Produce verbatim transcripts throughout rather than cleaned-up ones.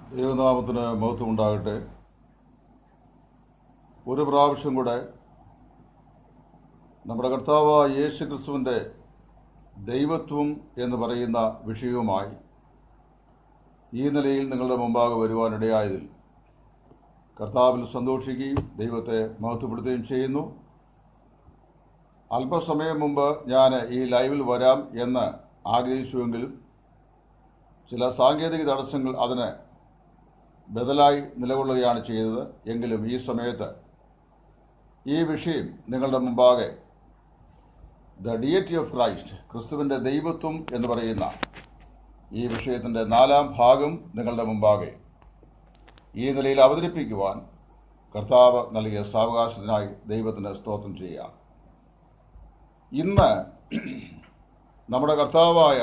ദൈവനാമത്തിന് മഹത്വം ഉണ്ടാകട്ടെ. ഒരു പ്രാവശ്യം കൂടെ നമ്മുടെ കർത്താവായ യേശു ക്രിസ്തുവിൻ്റെ ദൈവത്വം എന്ന് പറയുന്ന വിഷയവുമായി ഈ നിലയിൽ നിങ്ങളുടെ മുമ്പാകെ വരുവാനിടയായതിൽ കർത്താവിൽ സന്തോഷിക്കുകയും ദൈവത്തെ മഹത്വപ്പെടുത്തുകയും ചെയ്യുന്നു. അല്പസമയം മുമ്പ് ഞാൻ ഈ ലൈവിൽ വരാം എന്ന് ആഗ്രഹിച്ചുവെങ്കിലും ചില സാങ്കേതിക തടസ്സങ്ങൾ അതിന് ബദലായി നിലകൊള്ളുകയാണ് ചെയ്തത്. എങ്കിലും ഈ സമയത്ത് ഈ വിഷയം നിങ്ങളുടെ മുമ്പാകെ ദ ഡിയറ്റി ഓഫ് ക്രൈസ്റ്റ്, ക്രിസ്തുവിൻ്റെ ദൈവത്വം എന്ന് പറയുന്ന ഈ വിഷയത്തിൻ്റെ നാലാം ഭാഗം നിങ്ങളുടെ മുമ്പാകെ ഈ നിലയിൽ അവതരിപ്പിക്കുവാൻ കർത്താവ് നൽകിയ സാവകാശത്തിനായി ദൈവത്തിന് സ്തോത്രം ചെയ്യാം. ഇന്ന് നമ്മുടെ കർത്താവായ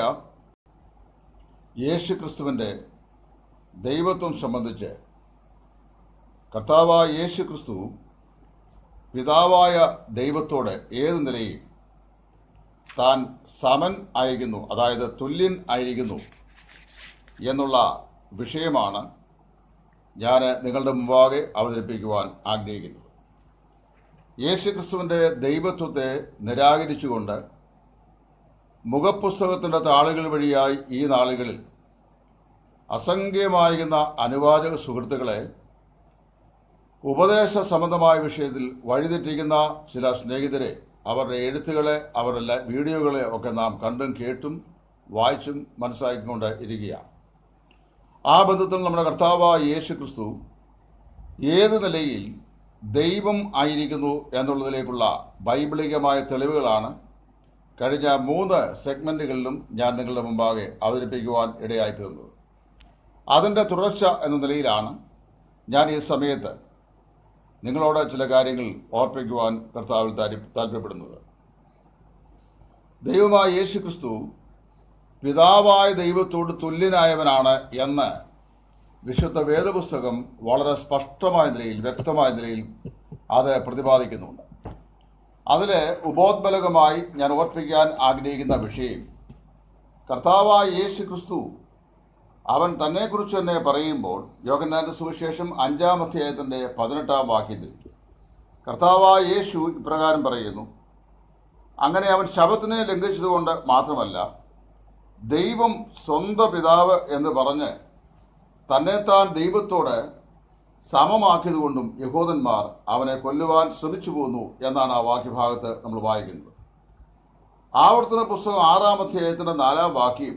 യേശു ക്രിസ്തുവിൻ്റെ ദൈവത്വം സംബന്ധിച്ച് കർത്താവായ യേശു ക്രിസ്തു പിതാവായ ദൈവത്തോട് ഏത് നിലയിൽ താൻ സമൻ ആയിരിക്കുന്നു, അതായത് തുല്യൻ ആയിരിക്കുന്നു എന്നുള്ള വിഷയമാണ് ഞാൻ നിങ്ങളുടെ മുമ്പാകെ അവതരിപ്പിക്കുവാൻ ആഗ്രഹിക്കുന്നത്. യേശു ക്രിസ്തുവിൻ്റെ ദൈവത്വത്തെ നിരാകരിച്ചുകൊണ്ട് മുഖപുസ്തകത്തിൻ്റെ താളുകൾ വഴിയായി ഈ നാളുകളിൽ അസംഖ്യമായിരുന്ന അനുവാചക സുഹൃത്തുക്കളെ ഉപദേശ സംബന്ധമായ വിഷയത്തിൽ വഴിതെറ്റിക്കുന്ന ചില സ്നേഹിതരെ, അവരുടെ എഴുത്തുകളെ, അവരുടെ വീഡിയോകളെ ഒക്കെ നാം കണ്ടും കേട്ടും വായിച്ചും മനസ്സിലാക്കിക്കൊണ്ട് ഇരിക്കുകയാണ്. ആ ബന്ധത്തിൽ നമ്മുടെ കർത്താവായ യേശു ക്രിസ്തു ഏത് നിലയിൽ ദൈവം ആയിരിക്കുന്നു എന്നുള്ളതിലേക്കുള്ള ബൈബിളികമായ തെളിവുകളാണ് കഴിഞ്ഞ മൂന്ന് സെഗ്മെന്റുകളിലും ഞാൻ നിങ്ങളുടെ മുമ്പാകെ അവതരിപ്പിക്കുവാൻ ഇടയായിത്തീർന്നത്. അതിൻ്റെ തുടർച്ച എന്ന നിലയിലാണ് ഞാൻ ഈ സമയത്ത് നിങ്ങളോട് ചില കാര്യങ്ങൾ ഓർപ്പിക്കുവാൻ കർത്താവിൽ താല്പര്യപ്പെടുന്നത്. ദൈവമായ യേശു ക്രിസ്തു പിതാവായ ദൈവത്തോട് തുല്യനായവനാണ് എന്ന് വിശുദ്ധ വേദപുസ്തകം വളരെ സ്പഷ്ടമായ നിലയിൽ, വ്യക്തമായ നിലയിൽ അത് പ്രതിപാദിക്കുന്നുണ്ട്. അതിൽ ഉപോദ്ബലകമായി ഞാൻ ഓർപ്പിക്കാൻ ആഗ്രഹിക്കുന്ന വിഷയം, കർത്താവായ യേശു ക്രിസ്തു അവൻ തന്നെക്കുറിച്ച് തന്നെ പറയുമ്പോൾ യോഹന്നാന്റെ സുവിശേഷം അഞ്ചാം അധ്യായത്തിന്റെ പതിനെട്ടാം വാക്യത്തിൽ കർത്താവായ യേശു ഇപ്രകാരം പറയുന്നു: അങ്ങനെ അവൻ ശബത്തിനെ ലംഘിച്ചതുകൊണ്ട് മാത്രമല്ല, ദൈവം സ്വന്തം പിതാവ് എന്ന് പറഞ്ഞ് തന്നെത്താൻ ദൈവത്തോട് സമമാക്കിയതുകൊണ്ടും യഹൂദന്മാർ അവനെ കൊല്ലുവാൻ ശ്രമിച്ചു പോന്നു എന്നാണ് ആ വാക്യഭാഗത്ത് നമ്മൾ വായിക്കുന്നത്. ആവർത്തന പുസ്തകം ആറാം അധ്യായത്തിന്റെ നാലാം വാക്യം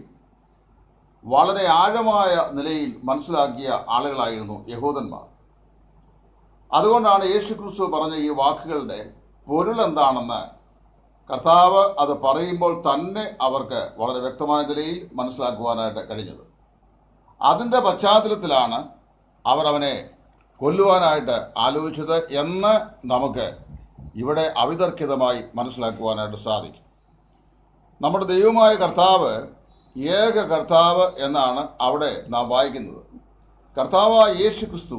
വളരെ ആഴമായ നിലയിൽ മനസ്സിലാക്കിയ ആളുകളായിരുന്നു യഹൂദന്മാർ. അതുകൊണ്ടാണ് യേശു ക്രിസ്തു പറഞ്ഞ ഈ വാക്കുകളുടെ പൊരുൾ എന്താണെന്ന് കർത്താവ് അത് പറയുമ്പോൾ തന്നെ അവർക്ക് വളരെ വ്യക്തമായ നിലയിൽ മനസ്സിലാക്കുവാനായിട്ട് കഴിഞ്ഞത്. അതിൻ്റെ പശ്ചാത്തലത്തിലാണ് അവർ അവനെ കൊല്ലുവാനായിട്ട് ആലോചിച്ചത് എന്ന് നമുക്ക് ഇവിടെ അവിതർക്കിതമായി മനസ്സിലാക്കുവാനായിട്ട് സാധിക്കും. നമ്മുടെ ദൈവമായ കർത്താവ് ഏക കർത്താവ് എന്നാണ് അവിടെ നാം വായിക്കുന്നത്. കർത്താവായ യേശു ക്രിസ്തു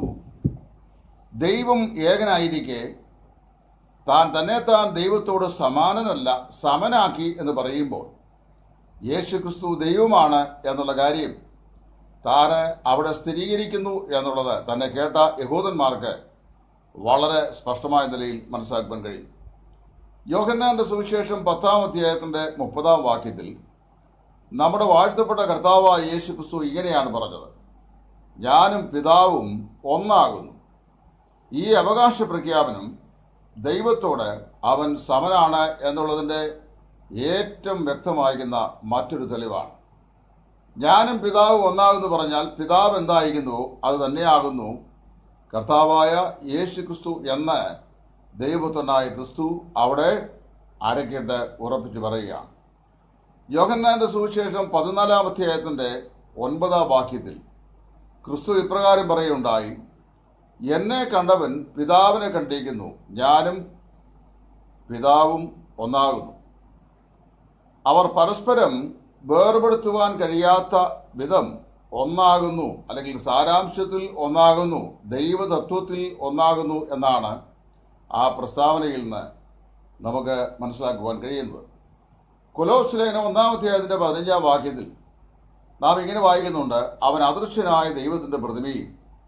ദൈവം ഏകനായിരിക്കെ താൻ തന്നെ താൻ ദൈവത്തോട് സമാനനല്ല, സമനാക്കി എന്ന് പറയുമ്പോൾ യേശു ക്രിസ്തു ദൈവമാണ് എന്നുള്ള കാര്യം താന് അവിടെ സ്ഥിരീകരിക്കുന്നു എന്നുള്ളത് തന്നെ കേട്ട യഹൂദന്മാർക്ക് വളരെ സ്പഷ്ടമായ നിലയിൽ മനസ്സിലാക്കാൻ കഴിയും. യോഹന്നാന്റെ സുവിശേഷം പത്താം അധ്യായത്തിന്റെ മുപ്പതാം വാക്യത്തിൽ നമ്മുടെ വാഴ്ത്തപ്പെട്ട കർത്താവായ യേശു ക്രിസ്തു ഇങ്ങനെയാണ് പറഞ്ഞത്: ഞാനും പിതാവും ഒന്നാകുന്നു. ഈ അവകാശ പ്രഖ്യാപനം ദൈവത്തോട് അവൻ സമനാണ് എന്നുള്ളതിൻ്റെ ഏറ്റവും വ്യക്തമായിരിക്കുന്ന മറ്റൊരു തെളിവാണ്. ഞാനും പിതാവും ഒന്നാകുന്നു പറഞ്ഞാൽ പിതാവ് എന്തായിരിക്കുന്നുവോ അത് തന്നെയാകുന്നു കർത്താവായ യേശു ക്രിസ്തു എന്ന് ദൈവപുത്രനായ ക്രിസ്തു അവിടെ അരക്കിട്ട് ഉറപ്പിച്ചു പറയുകയാണ്. യോഹന്നാന്റെ സുവിശേഷം പതിനാലാം അധ്യായത്തിന്റെ ഒൻപതാം വാക്യത്തിൽ ക്രിസ്തു ഇപ്രകാരം പറയുണ്ടായി: എന്നെ കണ്ടവൻ പിതാവിനെ കണ്ടിരിക്കുന്നു, ഞാനും പിതാവും ഒന്നാകുന്നു. അവർ പരസ്പരം വേർപെടുത്തുവാൻ കഴിയാത്ത വിധം ഒന്നാകുന്നു, അല്ലെങ്കിൽ സാരാംശത്തിൽ ഒന്നാകുന്നു, ദൈവതത്വത്തിൽ ഒന്നാകുന്നു എന്നാണ് ആ പ്രസ്താവനയിൽ നിന്ന് നമുക്ക് മനസ്സിലാക്കുവാൻ കഴിയുന്നത്. കൊലോസ്യലേഖനം ഒന്നാം അധ്യായത്തിന്റെ പതിനഞ്ചാം വാക്യത്തിൽ നാം ഇങ്ങനെ വായിക്കുന്നുണ്ട്, അവൻ അദൃശ്യനായ ദൈവത്തിന്റെ പ്രതിമയും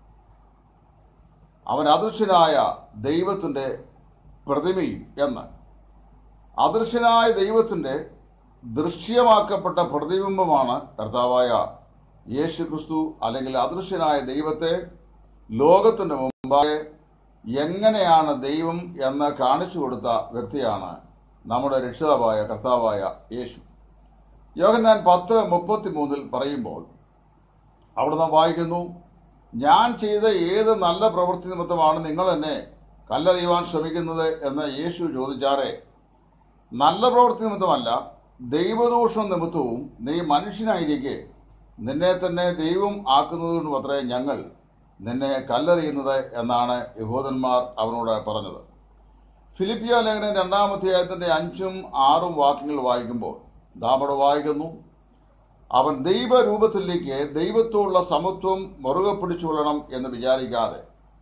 അവൻ അദൃശ്യനായ ദൈവത്തിന്റെ പ്രതിമയും എന്ന്. അദൃശ്യനായ ദൈവത്തിന്റെ ദൃശ്യമാക്കപ്പെട്ട പ്രതിബിംബമാണ് കർത്താവായ യേശു ക്രിസ്തു. അല്ലെങ്കിൽ അദൃശ്യനായ ദൈവത്തെ ലോകത്തിന്റെ മുമ്പാകെ എങ്ങനെയാണ് ദൈവം എന്ന് കാണിച്ചു കൊടുത്ത വ്യക്തിയാണ് നമ്മുടെ രക്ഷിതാവായ കർത്താവായ യേശു. യോഹന്നാൻ പത്ത് മുപ്പത്തി മൂന്നിൽ പറയുമ്പോൾ അവിടെ നാം വായിക്കുന്നു, ഞാൻ ചെയ്ത ഏത് നല്ല പ്രവൃത്തി നിമിത്തമാണ് നിങ്ങൾ എന്നെ കല്ലെറിയുവാൻ ശ്രമിക്കുന്നത് എന്ന് യേശു ചോദിച്ചാറെ, നല്ല പ്രവൃത്തി നിമിത്തമല്ല, ദൈവദോഷം നിമിത്തവും നീ മനുഷ്യനായിരിക്കെ നിന്നെ തന്നെ ദൈവം ആക്കുന്നതുകൊണ്ടും അത്രേ ഞങ്ങൾ നിന്നെ കല്ലെറിയുന്നത് എന്നാണ് യഹൂദന്മാർ അവനോട് പറഞ്ഞത്. ഫിലിപ്പിയ ലേഖനം രണ്ടാം അധ്യായത്തിന്റെ അഞ്ചും ആറും വാക്യങ്ങൾ വായിക്കുമ്പോൾ നാമവിടെ വായിക്കുന്നു, അവൻ ദൈവരൂപത്തിലേക്ക് ദൈവത്തോടുള്ള സമത്വം മുറുകെ പിടിച്ചുകൊള്ളണം എന്ന് വിചാരിക്കാതെ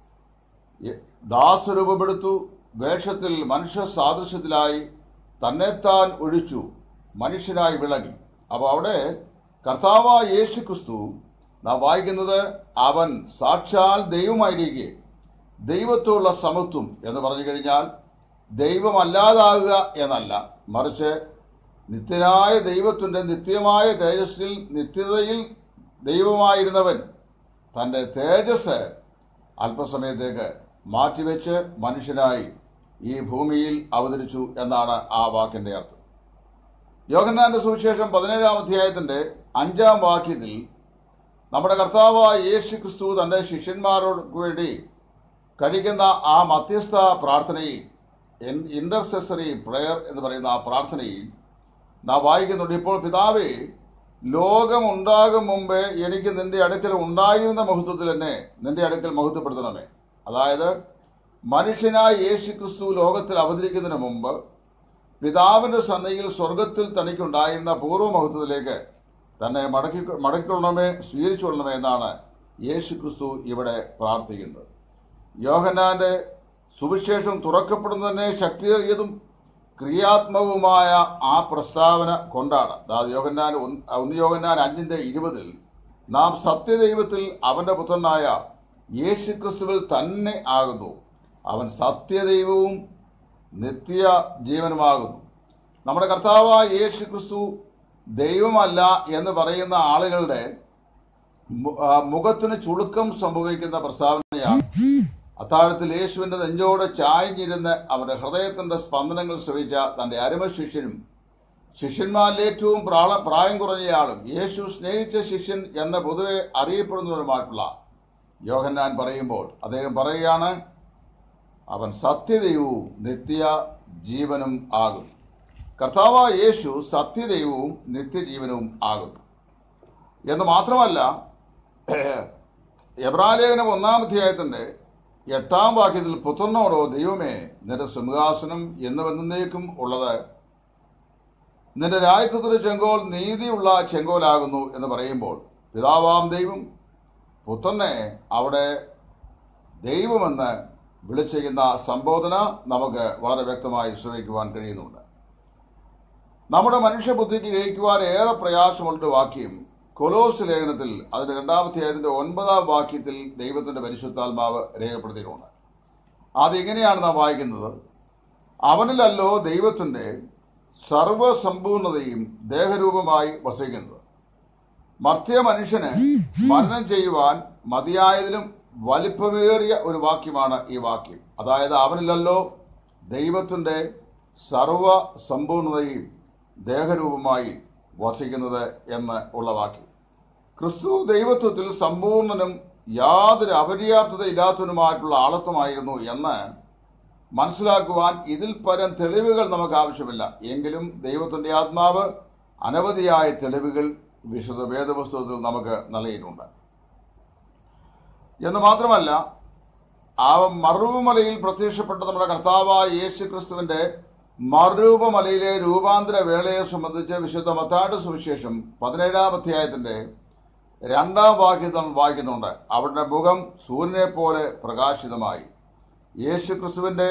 ദാസരൂപമെടുത്തു, വേഷത്തിൽ മനുഷ്യ സാദൃശ്യത്തിലായി തന്നെത്താൻ ഒഴിച്ചു, മനുഷ്യനായി വിളങ്ങി. അപ്പോൾ അവിടെ കർത്താവായ യേശു ക്രിസ്തു നാം വായിക്കുന്നത്, അവൻ സാക്ഷാൽ ദൈവമായിരിക്കെ ദൈവത്തോടുള്ള സമത്വം എന്ന് പറഞ്ഞു കഴിഞ്ഞാൽ ദൈവമല്ലാതാകുക എന്നല്ല, മറിച്ച് നിത്യനായ ദൈവത്തിന്റെ നിത്യമായ തേജസ്സിൽ നിത്യതയിൽ ദൈവമായിരുന്നവൻ തന്റെ തേജസ് അല്പസമയത്തേക്ക് മാറ്റിവെച്ച് മനുഷ്യനായി ഈ ഭൂമിയിൽ അവതരിച്ചു എന്നാണ് ആ വാക്കിന്റെ അർത്ഥം. യോഹന്നാന്റെ സുവിശേഷം പതിനേഴാം അധ്യായത്തിന്റെ അഞ്ചാം വാക്യത്തിൽ നമ്മുടെ കർത്താവായ യേശു ക്രിസ്തു തന്റെ ശിഷ്യന്മാർക്ക് വേണ്ടി കഴിക്കുന്ന ആ മധ്യസ്ഥ പ്രാർത്ഥനയിൽ, ഇന്റർസെസറി പ്രെയർ എന്ന് പറയുന്ന ആ പ്രാർത്ഥനയിൽ നാം വായിക്കുന്നുണ്ട്, ഇപ്പോൾ പിതാവേ, ലോകം ഉണ്ടാകും മുമ്പേ എനിക്ക് നിന്റെ അടുക്കൽ ഉണ്ടായിരുന്ന മഹത്വത്തിൽ എന്നെ നിന്റെ അടുക്കൽ മഹത്വപ്പെടുത്തണമേ. അതായത് മനുഷ്യനായ യേശു ക്രിസ്തു ലോകത്തിൽ അവതരിക്കുന്നതിന് മുമ്പ് പിതാവിന്റെ സന്നയിൽ സ്വർഗത്തിൽ തനിക്കുണ്ടായിരുന്ന പൂർവ്വമഹത്വത്തിലേക്ക് തന്നെ മടക്കി മടക്കിക്കൊള്ളണമേ സ്വീകരിച്ചുകൊള്ളണമേ എന്നാണ് യേശു ക്രിസ്തു ഇവിടെ പ്രാർത്ഥിക്കുന്നത്. യോഹന്നാന്റെ സുവിശേഷം തുറക്കപ്പെടുന്നതിനെ ശക്തിയേറിയതും ക്രിയാത്മകവുമായ ആ പ്രസ്താവന കൊണ്ടാണ്. അതായത് യോഹന്നാൻ ഒന്ന് യോഹന്നാൻ അഞ്ചിന്റെ ഇരുപതിൽ നാം സത്യദൈവത്തിൽ അവന്റെ പുത്രനായ യേശു ക്രിസ്തുവിൽ തന്നെ ആകുന്നു, അവൻ സത്യദൈവവും നിത്യ ജീവനുമാകുന്നു. നമ്മുടെ കർത്താവായ യേശു ക്രിസ്തു ദൈവമല്ല എന്ന് പറയുന്ന ആളുകളുടെ മുഖത്തിന് ചുളുക്കം സംഭവിക്കുന്ന പ്രസ്താവനയാണ്. അത്താഴത്തിൽ യേശുവിന്റെ നെഞ്ചോട് ചായഞ്ഞിരുന്ന് അവന്റെ ഹൃദയത്തിന്റെ സ്പന്ദനങ്ങൾ ശ്രവിച്ച തന്റെ അരുമ ശിഷ്യനും ശിഷ്യന്മാരിൽ ഏറ്റവും പ്രായം കുറഞ്ഞയാളും യേശു സ്നേഹിച്ച ശിഷ്യൻ എന്ന പൊതുവെ അറിയപ്പെടുന്നവരുമായിട്ടുള്ള യോഹന്നാൻ പറയുമ്പോൾ അദ്ദേഹം പറയുകയാണ്, അവൻ സത്യദൈവവും നിത്യ ജീവനും ആകും. കർത്താവായ യേശു സത്യദൈവവും നിത്യജീവനവും ആകുന്നു എന്ന് മാത്രമല്ല, എബ്രായലേഖനം ഒന്നാം അധ്യായത്തിന്റെ എട്ടാം വാക്യത്തിൽ പുത്രനോടോ ദൈവമേ, നിന്റെ സിംഹാസനം എന്നുമെന്നേക്കും ഉള്ളത്, നിന്റെ രാജ്യത്വത്തിന്റെ ചെങ്കോൽ നീതിയുള്ള ചെങ്കോലാകുന്നു എന്ന് പറയുമ്പോൾ പിതാവാം ദൈവം പുത്രനെ അവിടെ ദൈവമെന്ന് വിളിച്ചിരിക്കുന്ന സംബോധന നമുക്ക് വളരെ വ്യക്തമായി ശ്രമിക്കുവാൻ കഴിയുന്നുണ്ട്. നമ്മുടെ മനുഷ്യബുദ്ധിക്ക് ഗ്രഹിക്കുവാൻ ഏറെ പ്രയാസമുള്ള വാക്യം കൊലോസ് ലേഖനത്തിൽ അതിന്റെ രണ്ടാമധ്യായത്തിന്റെ ഒൻപതാം വാക്യത്തിൽ ദൈവത്തിന്റെ പരിശുദ്ധാത്മാവ് രേഖപ്പെടുത്തിയിട്ടുണ്ട്. അതിങ്ങനെയാണ് നാം വായിക്കുന്നത്, അവനിലല്ലോ ദൈവത്തിന്റെ സർവസമ്പൂർണതയും ദേഹരൂപമായി വസിക്കുന്നത്. മർത്യ മനുഷ്യന് മരണം ചെയ്യുവാൻ മതിയായതിലും വലിപ്പമേറിയ ഒരു വാക്യമാണ് ഈ വാക്യം. അതായത് അവനിലല്ലോ ദൈവത്തിന്റെ സർവസമ്പൂർണതയും ദേഹരൂപമായി വസിക്കുന്നത് എന്ന് ഉള്ള വാക്യം. ക്രിസ്തു ദൈവത്വത്തിൽ സമ്പൂർണനും യാതൊരു അപര്യാപ്തതയില്ലാത്തവനുമായിട്ടുള്ള ആളത്വമായിരുന്നു എന്ന് മനസ്സിലാക്കുവാൻ ഇതിൽ പരം തെളിവുകൾ നമുക്ക് ആവശ്യമില്ല. എങ്കിലും ദൈവത്തിന്റെ ആത്മാവ് അനവധിയായ തെളിവുകൾ വിശുദ്ധ വേദപുസ്തകത്തിൽ നമുക്ക് നൽകിയിട്ടുണ്ട്. എന്ന് മാത്രമല്ല, ആ മറുപമലയിൽ പ്രത്യക്ഷപ്പെട്ട നമ്മുടെ കർത്താവായ യേശു ക്രിസ്തുവിന്റെ മറുപമലയിലെ രൂപാന്തര വേളയെ സംബന്ധിച്ച് വിശുദ്ധ മത്തായിയുടെ സുവിശേഷം പതിനേഴാം അധ്യായത്തിന്റെ രണ്ടാം വാക്യത്തിൽ വായിക്കുന്നുണ്ട്, അവരുടെ മുഖം സൂര്യനെ പോലെ പ്രകാശിതമായി. യേശു ക്രിസ്തുവിന്റെ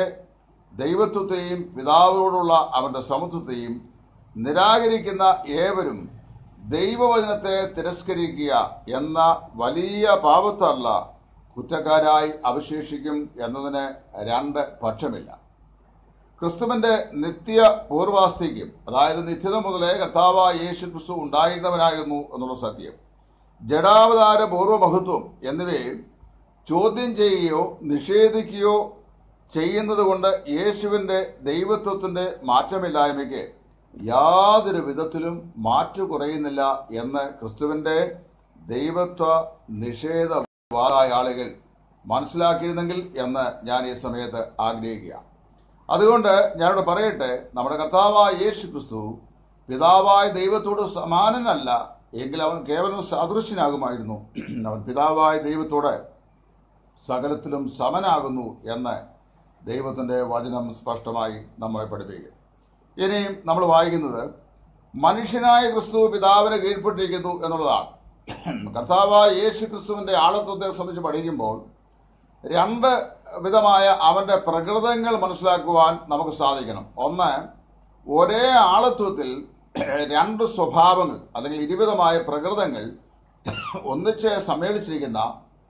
ദൈവത്വത്തെയും പിതാവിനോടുള്ള അവന്റെ സമത്വത്തെയും നിരാകരിക്കുന്ന ഏവരും ദൈവവചനത്തെ തിരസ്കരിക്കുക എന്ന വലിയ പാപത്തല്ല കുറ്റക്കാരായി അവശേഷിക്കും എന്നതിന് രണ്ട് പക്ഷമില്ല. ക്രിസ്തുവിന്റെ നിത്യ പൂർവാസ്ഥിക്കും, അതായത് നിത്യത മുതലേ കർത്താവായ യേശു ക്രിസ്തു ഉണ്ടായിരുന്നവനായിരുന്നു എന്നുള്ള സത്യം, ജഡാവതാര പൂർവ്വമഹത്വം എന്നിവയെ ചോദ്യം ചെയ്യുകയോ നിഷേധിക്കുകയോ ചെയ്യുന്നത് കൊണ്ട് യേശുവിന്റെ ദൈവത്വത്തിന്റെ മാറ്റമില്ലായ്മയ്ക്ക് യാതൊരു വിധത്തിലും മാറ്റു കുറയുന്നില്ല എന്ന് ക്രിസ്തുവിന്റെ ദൈവത്വ നിഷേധവാദമായ ആളുകൾ മനസ്സിലാക്കിയിരുന്നെങ്കിൽ എന്ന് ഞാൻ ഈ സമയത്ത് ആഗ്രഹിക്കുകയാണ്. അതുകൊണ്ട് ഞാനിവിടെ പറയട്ടെ, നമ്മുടെ കർത്താവായ യേശു ക്രിസ്തു പിതാവായ ദൈവത്തോട് സമാനനല്ല എങ്കിൽ അവൻ കേവലം സാദൃശ്യനാകുമായിരുന്നു. അവൻ പിതാവായ ദൈവത്തോട് സകലത്തിലും സമനാകുന്നു എന്ന് ദൈവത്തിന്റെ വചനം സ്പഷ്ടമായി നമ്മെ പഠിപ്പിക്കും. ഇനിയും നമ്മൾ വായിക്കുന്നത് മനുഷ്യനായ ക്രിസ്തു പിതാവിനെ കീഴ്പ്പെട്ടിരിക്കുന്നു എന്നുള്ളതാണ്. കർത്താവായ യേശു ക്രിസ്തുവിന്റെ ആളത്വത്തെ സംബന്ധിച്ച് പഠിക്കുമ്പോൾ രണ്ട് വിധമായ അവന്റെ പ്രകൃതങ്ങൾ മനസ്സിലാക്കുവാൻ നമുക്ക് സാധിക്കണം. ഒന്ന്, ഒരേ ആളത്വത്തിൽ രണ്ട് സ്വഭാവങ്ങൾ അല്ലെങ്കിൽ ഇരുവിധമായ പ്രകൃതങ്ങൾ ഒന്നിച്ച് സമ്മേളിച്ചിരിക്കുന്ന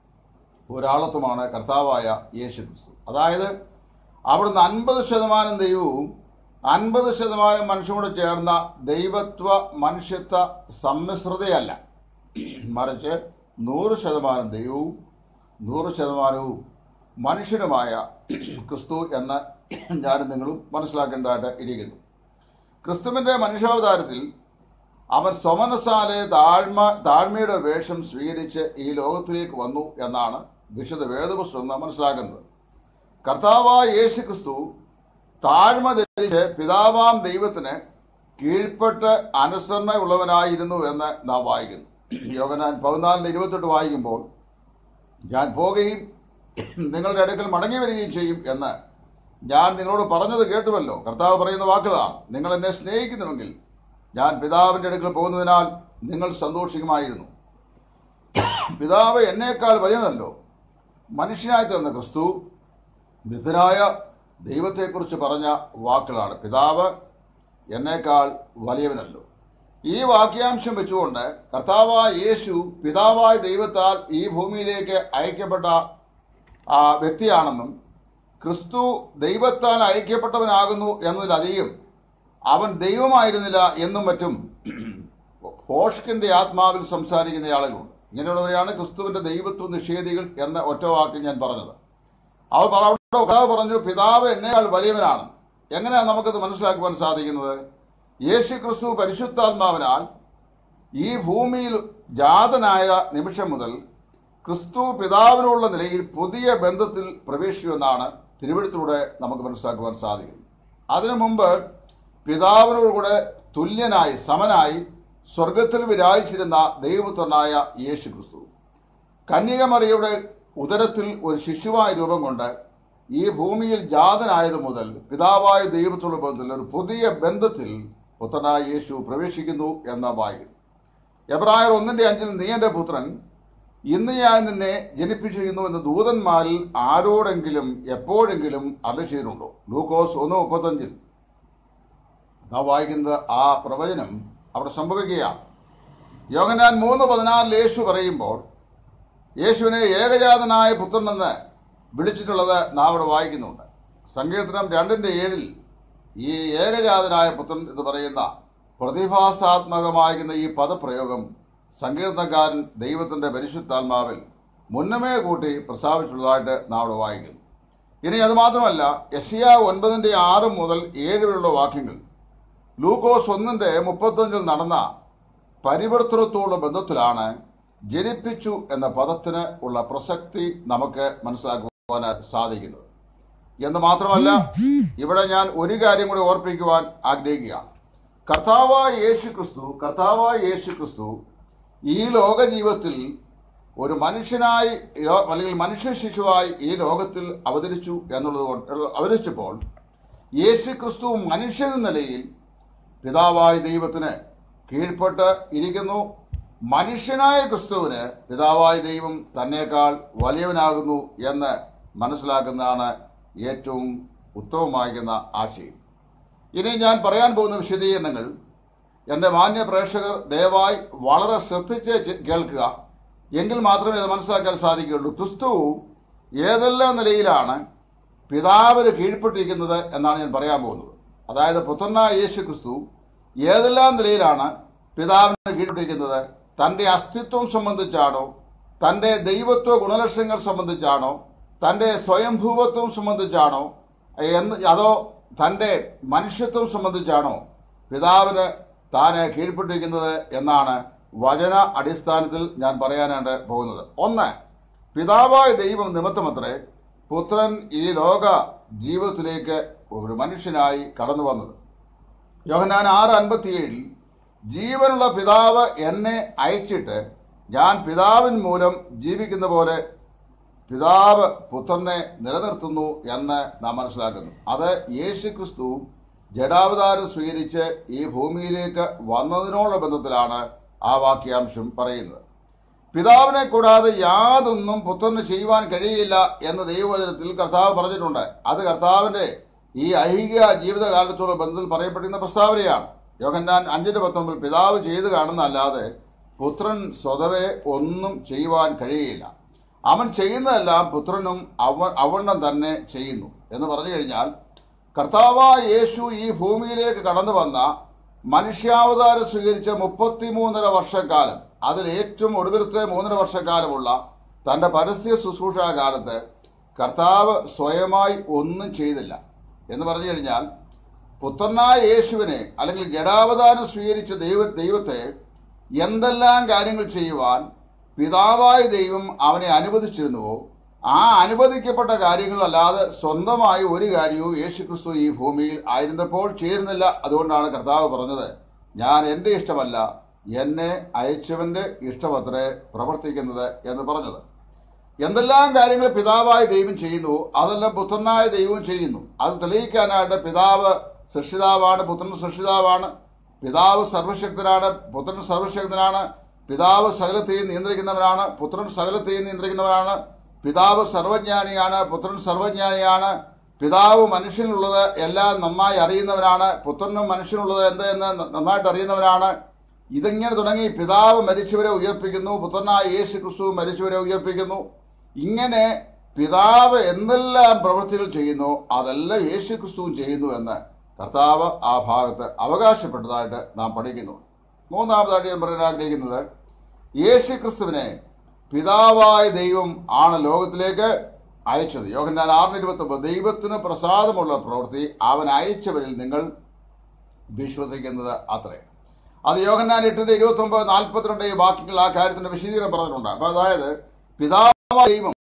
ഒരാളത്വമാണ് കർത്താവായ യേശു ക്രിസ്തു. അതായത് അവിടുന്ന് അൻപത് ശതമാനം ദൈവവും അൻപത് ശതമാനം മനുഷ്യനോട് ചേർന്ന ദൈവത്വ മനുഷ്യത്വ സമ്മിശ്രതയല്ല, മറിച്ച് നൂറ് ശതമാനം ദൈവവും നൂറ് ശതമാനവും മനുഷ്യനുമായ ക്രിസ്തു എന്ന് ഞാനും നിങ്ങളും മനസ്സിലാക്കേണ്ടതായിട്ട് ഇരിക്കുന്നു. ക്രിസ്തുവിന്റെ മനുഷ്യാവതാരത്തിൽ അവൻ സ്വമനസാലെ താഴ്മ താഴ്മയുടെ വേഷം സ്വീകരിച്ച് ഈ ലോകത്തിലേക്ക് വന്നു എന്നാണ് വിശുദ്ധ വേദപുസ്തകം മനസ്സിലാക്കുന്നത്. കർത്താവായ യേശു ക്രിസ്തു താഴ്മ ധരിച്ച് പിതാവാം ദൈവത്തിന് കീഴ്പ്പെട്ട് അനുസരണയുള്ളവനായിരുന്നു എന്ന് നാം വായിക്കുന്നു. യോഹന്നാൻ പതിനാലിന് ഇരുപത്തെട്ട് വായിക്കുമ്പോൾ, ഞാൻ പോകുകയും നിങ്ങളുടെ അടുക്കൽ മടങ്ങി വരികയും ചെയ്യും എന്ന് ഞാൻ നിങ്ങളോട് പറഞ്ഞത് കേട്ടുവല്ലോ. കർത്താവ് പറയുന്ന വാക്കുകളാണ്, നിങ്ങൾ എന്നെ സ്നേഹിക്കുന്നുവെങ്കിൽ ഞാൻ പിതാവിന്റെ അടുക്കൽ പോകുന്നതിനാൽ നിങ്ങൾ സന്തോഷിക്കുമായിരുന്നു. പിതാവ് എന്നേക്കാൾ വലിയവനല്ലോ. മനുഷ്യനായി തീർന്ന ക്രിസ്തു വൃദ്ധനായ ദൈവത്തെക്കുറിച്ച് പറഞ്ഞ വാക്കുകളാണ്, പിതാവ് എന്നേക്കാൾ വലിയവനല്ലോ. ഈ വാക്യാംശം വെച്ചുകൊണ്ട് കർത്താവായ യേശു പിതാവായ ദൈവത്താൽ ഈ ഭൂമിയിലേക്ക് അയക്കപ്പെട്ട ആ വ്യക്തിയാണെന്നും ക്രിസ്തു ദൈവത്താൽ അയക്കപ്പെട്ടവനാകുന്നു എന്നതിലധികം അവൻ ദൈവമായിരുന്നില്ല എന്നും മറ്റും ഹോഷ്കിന്റെ ആത്മാവിൽ സംസാരിക്കുന്ന ആളുകളുണ്ട്. ഇങ്ങനെയുള്ളവരെയാണ് ക്രിസ്തുവിന്റെ ദൈവത്വ നിഷേധികൾ എന്ന ഒറ്റ വാക്കിൽ ഞാൻ പറഞ്ഞത്. അവർ കർത്താവ് പറഞ്ഞു, പിതാവ് എന്നേക്കാൾ വലിയവനാണ്. എങ്ങനെയാണ് നമുക്കത് മനസ്സിലാക്കുവാൻ സാധിക്കുന്നത്? യേശു ക്രിസ്തു പരിശുദ്ധാത്മാവിനാൽ ഈ ഭൂമിയിൽ ജാതനായ നിമിഷം മുതൽ ക്രിസ്തു പിതാവിനുള്ള നിലയിൽ പുതിയ ബന്ധത്തിൽ പ്രവേശിക്കുമെന്നാണ് തിരുവെഴുത്തിലൂടെ നമുക്ക് മനസ്സിലാക്കുവാൻ സാധിക്കുന്നത്. അതിനു മുമ്പ് പിതാവിനോടുകൂടെ തുല്യനായി സമനായി സ്വർഗത്തിൽ വിരാജിച്ചിരുന്ന ദൈവപുത്രനായ യേശു ക്രിസ്തു കന്യകമറിയയുടെ ഉദരത്തിൽ ഒരു ശിശുവായ രൂപം കൊണ്ട് ഈ ഭൂമിയിൽ ജാതനായത് മുതൽ പിതാവായ ദൈവത്തോടുള്ള ബന്ധത്തിൽ ഒരു പുതിയ ബന്ധത്തിൽ പുത്രനായ യേശു പ്രവേശിക്കുന്നു എന്ന വായിക്കുന്നു. എബ്രായർ ഒന്നിന്റെ അഞ്ചിൽ നീ എന്റെ പുത്രൻ, ഇന്ന് ഞാൻ നിന്നെ ജനിപ്പിച്ചിരിക്കുന്നു എന്ന് ദൂതന്മാരിൽ ആരോടെങ്കിലും എപ്പോഴെങ്കിലും അരുളി ചെയ്തിട്ടുണ്ടോ? ലൂക്കോസ് ഒന്ന് മുപ്പത്തഞ്ചിൽ നാം വായിക്കുന്നത് ആ പ്രവചനം അവിടെ സംഭവിക്കുകയാണ്. യോഹന്നാൻ മൂന്ന് പതിനാറിൽ യേശു പറയുമ്പോൾ യേശുവിനെ ഏകജാതനായ പുത്രനെന്ന് വിളിച്ചിട്ടുള്ളത് നാം അവിടെ വായിക്കുന്നുണ്ട്. സങ്കീർത്തനം രണ്ടിന്റെ ഏഴിൽ ഈ ഏകജാതനായ പുത്രൻ എന്ന് പറയുന്ന പ്രതിഭാസാത്മകമായിരിക്കുന്ന ഈ പദപ്രയോഗം സങ്കീർത്തനക്കാരൻ ദൈവത്തിന്റെ പരിശുദ്ധാത്മാവിൽ മുന്നമേ കൂട്ടി പ്രസ്താവിച്ചിട്ടുള്ളതായിട്ട് നാം അവിടെ വായിക്കുന്നു. ഇനി അത് മാത്രമല്ല, യെശയ്യാ ഒൻപതിന്റെ ആറ് മുതൽ ഏഴ് വരെയുള്ള വാക്യങ്ങൾ ലൂക്കോസ് ഒന്നിന്റെ മുപ്പത്തഞ്ചിൽ നടന്ന പരിവർത്തനത്തോടുള്ള ബന്ധത്തിലാണ് ജനിപ്പിച്ചു എന്ന പദത്തിന് ഉള്ള പ്രസക്തി നമുക്ക് മനസ്സിലാക്കുവാനായിട്ട് സാധിക്കുന്നത്. എന്ന് മാത്രമല്ല, ഇവിടെ ഞാൻ ഒരു കാര്യം കൂടി ഓർപ്പിക്കുവാൻ ആഗ്രഹിക്കുകയാണ്. കർത്താവായ യേശു ക്രിസ്തു കർത്താവായ യേശു ക്രിസ്തു ഈ ലോക ജീവിതത്തിൽ ഒരു മനുഷ്യനായി അല്ലെങ്കിൽ മനുഷ്യ ശിശുവായി ഈ ലോകത്തിൽ അവതരിച്ചു എന്നുള്ളത് കൊണ്ട് അവതരിച്ചപ്പോൾ യേശു ക്രിസ്തു മനുഷ്യൻ എന്ന നിലയിൽ പിതാവായ ദൈവത്തിന് കീഴ്പ്പെട്ട് ഇരിക്കുന്നു. മനുഷ്യനായ ക്രിസ്തുവിന് പിതാവായ ദൈവം തന്നേക്കാൾ വലിയവനാകുന്നു എന്ന് മനസ്സിലാക്കുന്നതാണ് ഏറ്റവും ഉത്തമമായിരിക്കുന്ന ആശയം. ഇനി ഞാൻ പറയാൻ പോകുന്ന വിശദീകരണങ്ങൾ എൻ്റെ മാന്യ പ്രേക്ഷകർ ദയവായി വളരെ ശ്രദ്ധിച്ച് ചെ- കേൾക്കുക. എങ്കിൽ മാത്രമേ അത് മനസ്സിലാക്കാൻ സാധിക്കുകയുള്ളൂ. ക്രിസ്തു ഏതെല്ലാം നിലയിലാണ് പിതാവിന് കീഴ്പ്പെട്ടിരിക്കുന്നത് എന്നാണ് ഞാൻ പറയാൻ പോകുന്നത്. അതായത് പുത്രനായ യേശു ക്രിസ്തു ഏതെല്ലാം നിലയിലാണ് പിതാവിന് കീഴ്പ്പെട്ടിരിക്കുന്നത്? തൻ്റെ അസ്തിത്വം സംബന്ധിച്ചാണോ, തൻ്റെ ദൈവത്വ ഗുണലക്ഷണങ്ങൾ സംബന്ധിച്ചാണോ, തൻ്റെ സ്വയംഭൂവത്വം സംബന്ധിച്ചാണോ, എന്ന് അതോ തൻ്റെ മനുഷ്യത്വം സംബന്ധിച്ചാണോ പിതാവിന് താന് കീഴ്പ്പെട്ടിരിക്കുന്നത് എന്നാണ് വചന അടിസ്ഥാനത്തിൽ ഞാൻ പറയാനാണ് പോകുന്നത്. ഒന്ന്, പിതാവായ ദൈവം നിമിത്തമത്രേ പുത്രൻ ഈ ലോക ജീവിതത്തിലേക്ക് ഒരു മനുഷ്യനായി കടന്നു വന്നത്. യോഹന്നാൻ ആറ് അൻപത്തിയേഴിൽ ജീവനുള്ള പിതാവ് എന്നെ അയച്ചിട്ട് ഞാൻ പിതാവിൻ മൂലം ജീവിക്കുന്ന പോലെ പിതാവ് പുത്രനെ നിലനിർത്തുന്നു എന്ന് നാം മനസ്സിലാക്കുന്നു. അത് യേശു ക്രിസ്തു ജഡാവതാരം സ്വീകരിച്ച് ഈ ഭൂമിയിലേക്ക് വന്നതിനോടുള്ള ബന്ധത്തിലാണ് ആ വാക്യാംശം പറയുന്നത്. പിതാവിനെ കൂടാതെ യാതൊന്നും പുത്രന് ചെയ്യുവാൻ കഴിയില്ല എന്ന് ദൈവവചനത്തിൽ കർത്താവ് പറഞ്ഞിട്ടുണ്ട്. അത് കർത്താവിന്റെ ഈ ഐഹിക ജീവിതകാലത്തോടുള്ള ബന്ധത്തിൽ പറയപ്പെടുന്ന പ്രസ്താവനയാണ്. യോഹന്നാൻ അഞ്ചിന്റെ പത്തൊമ്പതിൽ പിതാവ് ചെയ്തു കാണുന്നതല്ലാതെ പുത്രൻ സ്വതവേ ഒന്നും ചെയ്യുവാൻ കഴിയില്ല. അവൻ ചെയ്യുന്നതെല്ലാം പുത്രനും അവ അവണ്ണം തന്നെ ചെയ്യുന്നു എന്ന് പറഞ്ഞു കഴിഞ്ഞാൽ, കർത്താവായ യേശു ഈ ഭൂമിയിലേക്ക് കടന്നു വന്ന മനുഷ്യാവതാരം സ്വീകരിച്ച മുപ്പത്തിമൂന്നര വർഷക്കാലം, അതിൽ ഏറ്റവും ഒടുവിലത്തെ മൂന്നര വർഷക്കാലമുള്ള തന്റെ പരസ്യ ശുശ്രൂഷാ കാലത്ത് കർത്താവ് സ്വയമായി ഒന്നും ചെയ്തില്ല എന്ന് പറഞ്ഞു കഴിഞ്ഞാൽ, പുത്രനായ യേശുവിനെ അല്ലെങ്കിൽ ജഡാവതാരം സ്വീകരിച്ച ദൈവ ദൈവത്തെ എന്തെല്ലാം കാര്യങ്ങൾ ചെയ്യുവാൻ പിതാവായ ദൈവം അവനെ അനുവദിച്ചിരുന്നുവോ ആ അനുവദിക്കപ്പെട്ട കാര്യങ്ങളല്ലാതെ സ്വന്തമായി ഒരു കാര്യവും യേശുക്രിസ്തു ഈ ഭൂമിയിൽ ആയിരുന്നപ്പോൾ ചേരുന്നില്ല. അതുകൊണ്ടാണ് കർത്താവ് പറഞ്ഞത്, ഞാൻ എൻ്റെ ഇഷ്ടമല്ല എന്നെ അയച്ചവന്റെ ഇഷ്ടമത്രേ പ്രവർത്തിക്കുന്നത് എന്ന് പറഞ്ഞത്. എന്തെല്ലാം കാര്യങ്ങൾ പിതാവായ ദൈവം ചെയ്യുന്നു അതെല്ലാം പുത്രനായ ദൈവം ചെയ്യുന്നു. അത് തെളിയിക്കാനായിട്ട് പിതാവ് സൃഷ്ടിതാവാണ്, പുത്രൻ സൃഷ്ടിതാവാണ്, പിതാവ് സർവശക്തനാണ്, പുത്രൻ സർവശക്തനാണ്, പിതാവ് സകലത്തെയും നിയന്ത്രിക്കുന്നവനാണ്, പുത്രൻ സകലത്തെയും നിയന്ത്രിക്കുന്നവനാണ്, പിതാവ് സർവജ്ഞാനിയാണ്, പുത്രൻ സർവജ്ഞാനിയാണ്, പിതാവ് മനുഷ്യനുള്ളത് എല്ലാം നന്നായി അറിയുന്നവനാണ്, പുത്രനും മനുഷ്യനുള്ളത് എന്ത് എന്ന് നന്നായിട്ട് അറിയുന്നവനാണ്. ഇതിങ്ങനെ തുടങ്ങി പിതാവ് മരിച്ചവരെ ഉയർപ്പിക്കുന്നു, പുത്രനായ യേശു ക്രിസ്തു മരിച്ചവരെ ഉയർപ്പിക്കുന്നു. ഇങ്ങനെ പിതാവ് എന്തെല്ലാം പ്രവൃത്തികൾ ചെയ്യുന്നു അതെല്ലാം യേശു ക്രിസ്തുവും ചെയ്യുന്നു എന്ന് കർത്താവ് ആ ഭാഗത്ത് അവകാശപ്പെട്ടതായിട്ട് നാം പഠിക്കുന്നു. മൂന്നാമതായിട്ട് ഞാൻ പറയാൻ ആഗ്രഹിക്കുന്നത്, യേശു ക്രിസ്തുവിനെ പിതാവായ ദൈവം ആണ് ലോകത്തിലേക്ക് അയച്ചത്. യോഹന്നാൻ ആറിന് ഇരുപത്തി ഒമ്പത്, ദൈവത്തിന് പ്രസാദമുള്ള പ്രവൃത്തി അവൻ അയച്ചവരിൽ നിങ്ങൾ വിശ്വസിക്കുന്നത് അത്രേ. അത് യോഹന്നാൻ എട്ടിന്റെ ഇരുപത്തി ഒമ്പത് നാൽപ്പത്തിരണ്ട് ഈ വാക്യങ്ങൾ ആ കാര്യത്തിന്റെ വിശദീകരണം പറഞ്ഞിട്ടുണ്ട്. അപ്പൊ അതായത് പിതാവായ ദൈവം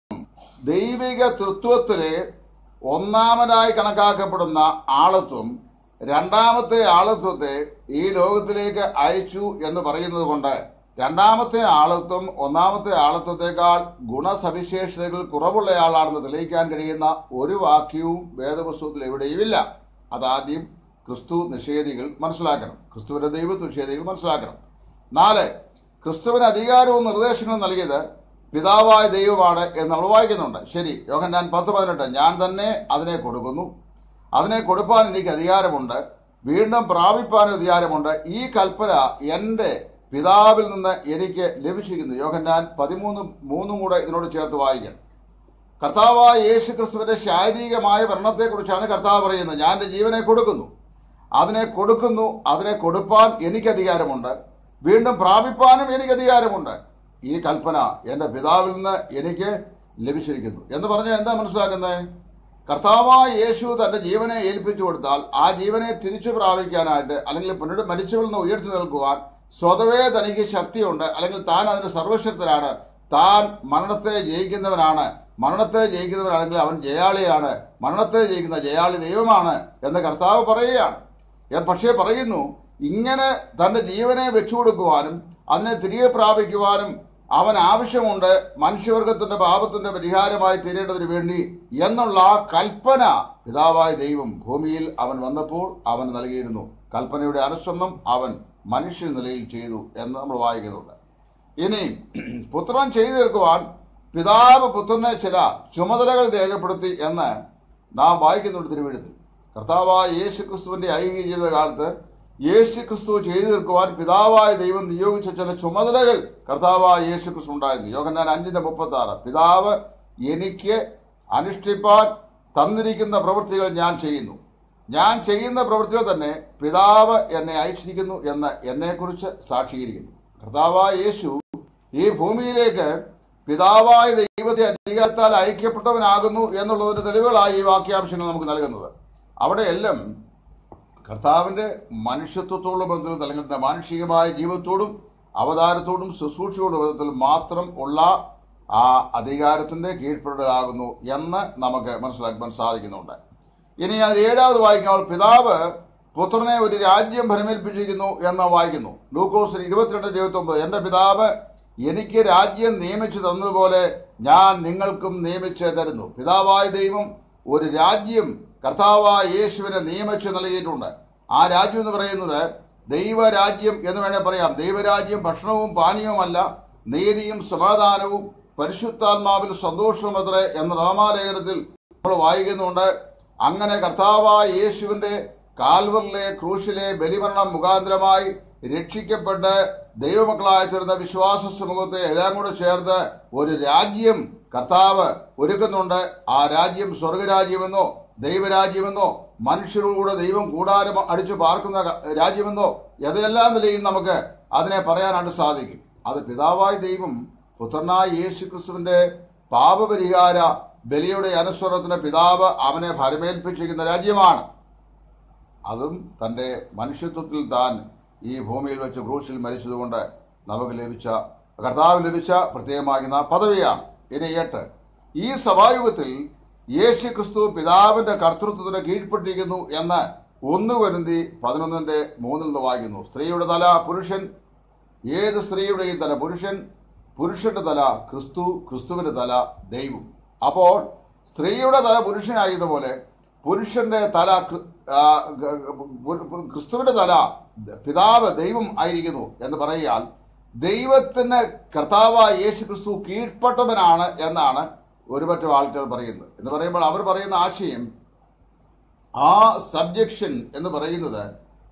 ദൈവിക തൃത്വത്തിലെ ഒന്നാമനായി കണക്കാക്കപ്പെടുന്ന ആളത്വം രണ്ടാമത്തെ ആളത്വത്തെ ഈ ലോകത്തിലേക്ക് അയച്ചു എന്ന് പറയുന്നത് കൊണ്ട് രണ്ടാമത്തെ ആളത്വം ഒന്നാമത്തെ ആളത്വത്തെക്കാൾ ഗുണസവിശേഷതകൾ കുറവുള്ളയാളാണെന്ന് തെളിയിക്കാൻ കഴിയുന്ന ഒരു വാക്യവും വേദപുസ്തകത്തിൽ എവിടെയുമില്ല. അതാദ്യം ക്രിസ്തു നിഷേധികൾ മനസ്സിലാക്കണം, ക്രിസ്തുവിന്റെ ദൈവ നിഷേധികൾ മനസ്സിലാക്കണം. നാല്, ക്രിസ്തുവിന് അധികാരവും നിർദ്ദേശങ്ങളും നൽകിയത് പിതാവായ ദൈവമാണ് എന്ന് നമ്മൾ വായിക്കുന്നുണ്ട്. ശരി, യോഹന്നാൻ പത്ത് പതിനെട്ട്, ഞാൻ തന്നെ അതിനെ കൊടുക്കുന്നു, അതിനെ കൊടുപ്പാൻ എനിക്ക് അധികാരമുണ്ട്, വീണ്ടും പ്രാപിപ്പാനും അധികാരമുണ്ട്, ഈ കൽപ്പന എന്റെ പിതാവിൽ നിന്ന് എനിക്ക് ലഭിച്ചിരിക്കുന്നു. യോഹന്നാൻ പതിമൂന്ന് മൂന്നും കൂടെ ഇതിനോട് ചേർത്ത് വായിക്കണം. കർത്താവായ യേശു ക്രിസ്തുവിന്റെ ശാരീരികമായ മരണത്തെക്കുറിച്ചാണ് കർത്താവ് പറയുന്നത്. ഞാൻ എൻ്റെ ജീവനെ കൊടുക്കുന്നു, അതിനെ കൊടുക്കുന്നു, അതിനെ കൊടുപ്പാൻ എനിക്ക് അധികാരമുണ്ട്, വീണ്ടും പ്രാപിപ്പാനും എനിക്ക് അധികാരമുണ്ട്, ഈ കൽപ്പന എന്റെ പിതാവിൽ നിന്ന് എനിക്ക് ലഭിച്ചിരിക്കുന്നു എന്ന് പറഞ്ഞാൽ എന്താ മനസ്സിലാക്കുന്നത്? കർത്താവായ യേശു തന്റെ ജീവനെ ഏൽപ്പിച്ചു കൊടുത്താൽ ആ ജീവനെ തിരിച്ചു പ്രാപിക്കാനായിട്ട് അല്ലെങ്കിൽ പിന്നീട് മരിച്ചവരിൽ നിന്ന് ഉയർത്തി നിൽക്കുവാൻ സ്വതവേ തനിക്ക് ശക്തിയുണ്ട്, അല്ലെങ്കിൽ താൻ അതിന് സർവശക്തനാണ്, താൻ മരണത്തെ ജയിക്കുന്നവനാണ്, മരണത്തെ ജയിക്കുന്നവനാണെങ്കിൽ അവൻ ജയാളിയാണ്, മരണത്തെ ജയിക്കുന്ന ജയാളി ദൈവമാണ് എന്ന് കർത്താവ് പറയുകയാണ്. പക്ഷേ പറയുന്നു, ഇങ്ങനെ തന്റെ ജീവനെ വെച്ചു കൊടുക്കുവാനും അതിനെ തിരികെ പ്രാപിക്കുവാനും അവൻ ആവശ്യമുണ്ട് മനുഷ്യവർഗത്തിന്റെ പാപത്തിന്റെ പരിഹാരമായി തീരേണ്ടതിന് വേണ്ടി എന്നുള്ള ആ കൽപ്പന പിതാവായ ദൈവം ഭൂമിയിൽ അവൻ വന്നപ്പോൾ അവൻ നൽകിയിരുന്നു. കൽപ്പനയുടെ അനുസരണം അവൻ മനുഷ്യ നിലയിൽ ചെയ്തു എന്ന് നമ്മൾ വായിക്കുന്നുണ്ട്. ഇനി പുത്രൻ ചെയ്തു തീർക്കുവാൻ പിതാവ് പുത്രനെ ചില ചുമതലകൾ രേഖപ്പെടുത്തി എന്ന് നാം വായിക്കുന്നുണ്ട് തിരുവെഴുത്തിൽ. കർത്താവായ യേശു ക്രിസ്തുവിന്റെ ഐഹിക ജീവിതകാലത്ത് യേശു ക്രിസ്തു ചെയ്തു തീർക്കുവാൻ പിതാവായ ദൈവം നിയോഗിച്ച ചില ചുമതലകൾ കർത്താവായ യേശു ക്രിസ്തു ഉണ്ടായിരുന്നു. യോഹന്നാൻ അഞ്ചിന്റെ മുപ്പത്തി ആറ്, പിതാവ് എനിക്ക് അനുഷ്ഠിപ്പാൻ തന്നിരിക്കുന്ന പ്രവൃത്തികൾ ഞാൻ ചെയ്യുന്നു, ഞാൻ ചെയ്യുന്ന പ്രവൃത്തികൾ തന്നെ പിതാവ് എന്നെ അയച്ചിരിക്കുന്നു എന്ന് എന്നെക്കുറിച്ച് സാക്ഷീകരിക്കുന്നു. കർത്താവായ യേശു ഈ ഭൂമിയിലേക്ക് പിതാവായ ദൈവത്തെ അധികാരത്താൽ ഐക്യപ്പെട്ടവനാകുന്നു എന്നുള്ളതിന്റെ തെളിവുകളായി ഈ വാക്യാംശങ്ങൾ നമുക്ക് നൽകുന്നത്. അവിടെയെല്ലാം കർത്താവിന്റെ മനുഷ്യത്വത്തോടുള്ള ബന്ധത്തിൽ അല്ലെങ്കിൽ മാനുഷികമായ ജീവിതത്തോടും അവതാരത്തോടും ശുശ്രൂഷയോടും ബന്ധത്തിൽ മാത്രം ഉള്ള ആ അധികാരത്തിന്റെ കീഴ്പ്പെടലാകുന്നു എന്ന് നമുക്ക് മനസ്സിലാക്കാൻ സാധിക്കുന്നുണ്ട്. ഇനി അത് ഏഴാவது വായിക്കുമ്പോൾ പിതാവ് പുത്രനെ ഒരു രാജ്യം ഭരമേൽപ്പിച്ചിരിക്കുന്നു എന്ന് വായിക്കുന്നു. ലൂക്കോസ് ഇരുപത്തിരണ്ട് ഇരുപത്തി ഒമ്പത്, എന്റെ പിതാവ് എനിക്ക് രാജ്യം നിയമിച്ചു തന്നതുപോലെ ഞാൻ നിങ്ങൾക്കും നിയമിച്ച് തരുന്നു. പിതാവായ ദൈവം ഒരു രാജ്യം കർത്താവായ യേശുവിനെ നിയമിച്ചു നൽകിയിട്ടുണ്ട്. ആ രാജ്യം എന്ന് പറയുന്നത് ദൈവരാജ്യം എന്ന് വേണേൽ പറയാം. ദൈവരാജ്യം ഭക്ഷണവും പാനീയവുമല്ല, നീതിയും സമാധാനവും പരിശുദ്ധാത്മാവിൽ സന്തോഷവും അത്രേ എന്ന റോമാലേഖനത്തിൽ നമ്മൾ വായിക്കുന്നുണ്ട്. അങ്ങനെ കർത്താവായ യേശുവിന്റെ കാൽവറിലെ ക്രൂശിലെ ബലിമരണം മുഖാന്തരമായി രക്ഷിക്കപ്പെട്ട് ദൈവമക്കളായി തീർന്ന വിശ്വാസ സമൂഹത്തെ എല്ലാം കൂടെ ചേർത്ത് ഒരു രാജ്യം കർത്താവ് ഒരുക്കുന്നുണ്ട്. ആ രാജ്യം സ്വർഗരാജ്യമെന്നോ ദൈവരാജ്യമെന്നോ മനുഷ്യരോട് ദൈവം കൂടാരം അടിച്ചു പാർക്കുന്ന രാജ്യമെന്നോ ഏതെല്ലാം നിലയിൽ നമുക്ക് അതിനെ പറയാനായിട്ട് സാധിക്കും. അത് പിതാവായ ദൈവം പുത്രനായ യേശു ക്രിസ്തുവിന്റെ പാപപരിഹാര ബലിയുടെ അനുസ്മരണത്തിന് പിതാവ് അവനെ ഭരമേൽപ്പിച്ചിരിക്കുന്ന രാജ്യമാണ്. അതും തന്റെ മനുഷ്യത്വത്തിൽ താൻ ഈ ഭൂമിയിൽ വെച്ച് ക്രൂശിൽ മരിച്ചതുകൊണ്ട് നമുക്ക് ലഭിച്ച കർത്താവ് ലഭിച്ച പ്രത്യേകമാകുന്ന പദവിയാണ്. ഇനി എട്ട്, ഈ സഭായുഗത്തിൽ യേശു ക്രിസ്തു പിതാവിന്റെ കർത്തൃത്വത്തിന് കീഴ്പ്പെട്ടിരിക്കുന്നു എന്ന് ഒന്ന് കൊരിന്തി പതിനൊന്നിന്റെ മൂന്നിൽ നിന്ന് വായിക്കുന്നു. സ്ത്രീയുടെ തല പുരുഷൻ, ഏത് സ്ത്രീയുടെയും തല പുരുഷൻ, പുരുഷന്റെ തല ക്രിസ്തു, ക്രിസ്തുവിന്റെ തല ദൈവം. അപ്പോൾ സ്ത്രീയുടെ തല പുരുഷനായതുപോലെ പുരുഷന്റെ തല ക്രിസ്തുവിന്റെ തല പിതാവ് ദൈവം ആയിരിക്കുന്നു എന്ന് പറയാൽ ദൈവത്തിന് കർത്താവായ യേശു ക്രിസ്തു കീഴ്പ്പെട്ടവനാണ് എന്നാണ് ഒരുപറ്റം ആൾക്കാർ പറയുന്നത്. എന്ന് പറയുമ്പോൾ അവർ പറയുന്ന ആശയം ആ സബ്ജക്ഷൻ എന്ന് പറയുന്നത്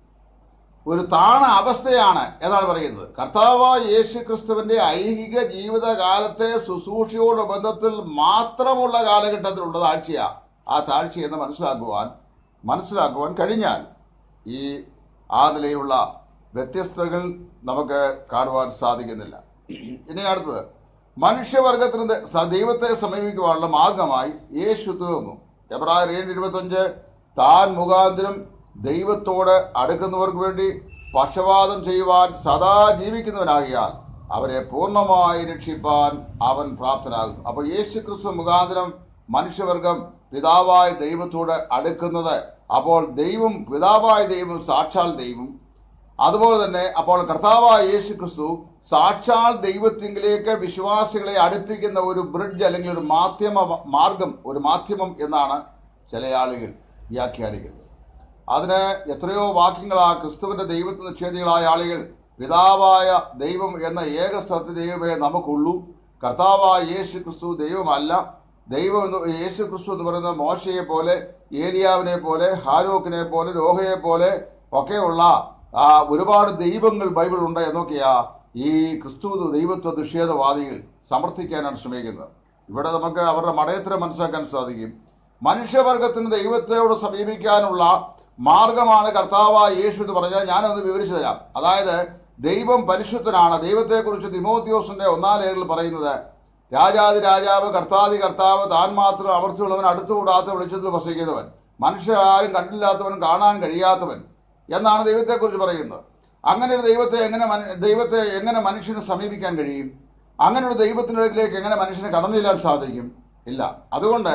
ഒരു താണ അവസ്ഥയാണ് എന്നാണ് പറയുന്നത്. കർത്താവായ യേശു ക്രിസ്തുവിന്റെ ഐഹിക ജീവിതകാലത്തെ ശുശ്രൂഷയോട് ബന്ധത്തിൽ മാത്രമുള്ള കാലഘട്ടത്തിലുള്ള താഴ്ചയാ. ആ താഴ്ച എന്ന് മനസ്സിലാക്കുവാൻ മനസ്സിലാക്കുവാൻ കഴിഞ്ഞാൽ ഈ ആ നിലയിലുള്ള വ്യത്യസ്തതകൾ നമുക്ക് കാണുവാൻ സാധിക്കുന്നില്ല. ഇനി അടുത്തത്, മനുഷ്യവർഗത്തിന് ദൈവത്തെ സമീപിക്കുവാനുള്ള മാർഗമായി യേശു തീർന്നു. എബ്രായർ ഏഴ് ഇരുപത്തഞ്ച്, താൻ മുഖാന്തരം ദൈവത്തോട് അടുക്കുന്നവർക്ക് വേണ്ടി പക്ഷപാതം ചെയ്യുവാൻ സദാ ജീവിക്കുന്നവനാകിയാൽ അവരെ പൂർണ്ണമായി രക്ഷിപ്പാൻ അവൻ പ്രാപ്തനാകുന്നു. അപ്പോൾ യേശു ക്രിസ്തു മുഖാന്തരം മനുഷ്യവർഗം പിതാവായ ദൈവത്തോട് അടുക്കുന്നത്, അപ്പോൾ ദൈവം പിതാവായ ദൈവം സാക്ഷാൽ ദൈവം, അതുപോലെ തന്നെ അപ്പോൾ കർത്താവായ യേശു ക്രിസ്തു സാക്ഷാൽ ദൈവത്തിങ്കിലേക്ക് വിശ്വാസികളെ അടുപ്പിക്കുന്ന ഒരു ബ്രിഡ്ജ് അല്ലെങ്കിൽ ഒരു മാധ്യമ മാർഗം, ഒരു മാധ്യമം എന്നാണ് ചില ആളുകൾ വ്യാഖ്യാനിക്കുന്നത്. അതിന് എത്രയോ വാക്യങ്ങളാ ക്രിസ്തുവിന്റെ ദൈവത്തിൽ നിഷേധികളായ ആളുകൾ പിതാവായ ദൈവം എന്ന ഏക സത്യ ദൈവമേ നമുക്കുള്ളൂ, കർത്താവായ യേശു ക്രിസ്തു ദൈവമല്ല, ദൈവം എന്ന് യേശു ക്രിസ്തു എന്ന് പറയുന്നത് മോശയെ പോലെ, ഏലിയാവിനെ പോലെ, ഹാരോക്കിനെ പോലെ, നോഹയെ പോലെ ഒക്കെയുള്ള ആ ഒരുപാട് ദൈവങ്ങൾ ബൈബിൾ ഉണ്ട് എന്നൊക്കെയാ ഈ ക്രിസ്തു ദൈവത്വ നിഷേധവാദികൾ സമർത്ഥിക്കാനാണ് ശ്രമിക്കുന്നത്. ഇവിടെ നമുക്ക് അവരുടെ മടയത്തിനെ മനസ്സിലാക്കാൻ സാധിക്കും. മനുഷ്യവർഗത്തിന് ദൈവത്തോട് സമീപിക്കാനുള്ള മാർഗമാണ് കർത്താവായ യേശു എന്ന് പറഞ്ഞാൽ ഞാനൊന്ന് വിവരിച്ചു തരാം. അതായത് ദൈവം പരിശുദ്ധനാണ്. ദൈവത്തെക്കുറിച്ച് തിമോത്തിയോസിന്റെ ഒന്നാം ലേഖനത്തിൽ പറയുന്നത്, രാജാതി രാജാവ് കർത്താതി കർത്താവ്, താൻ മാത്രം അവർത്തിയുള്ളവൻ, അടുത്തുകൂടാത്ത വെളിച്ചത്തിൽ വസിക്കുന്നവൻ, മനുഷ്യർ ആരും കണ്ടില്ലാത്തവൻ, കാണാൻ കഴിയാത്തവൻ എന്നാണ് ദൈവത്തെക്കുറിച്ച് പറയുന്നത്. അങ്ങനെ ഒരു ദൈവത്തെ എങ്ങനെ ദൈവത്തെ എങ്ങനെ മനുഷ്യന് സമീപിക്കാൻ കഴിയും? അങ്ങനെ ഒരു ദൈവത്തിന്റെ അടുക്കിലേക്ക് എങ്ങനെ മനുഷ്യന് കടന്നു ചെല്ലാൻ സാധിക്കും? ഇല്ല. അതുകൊണ്ട്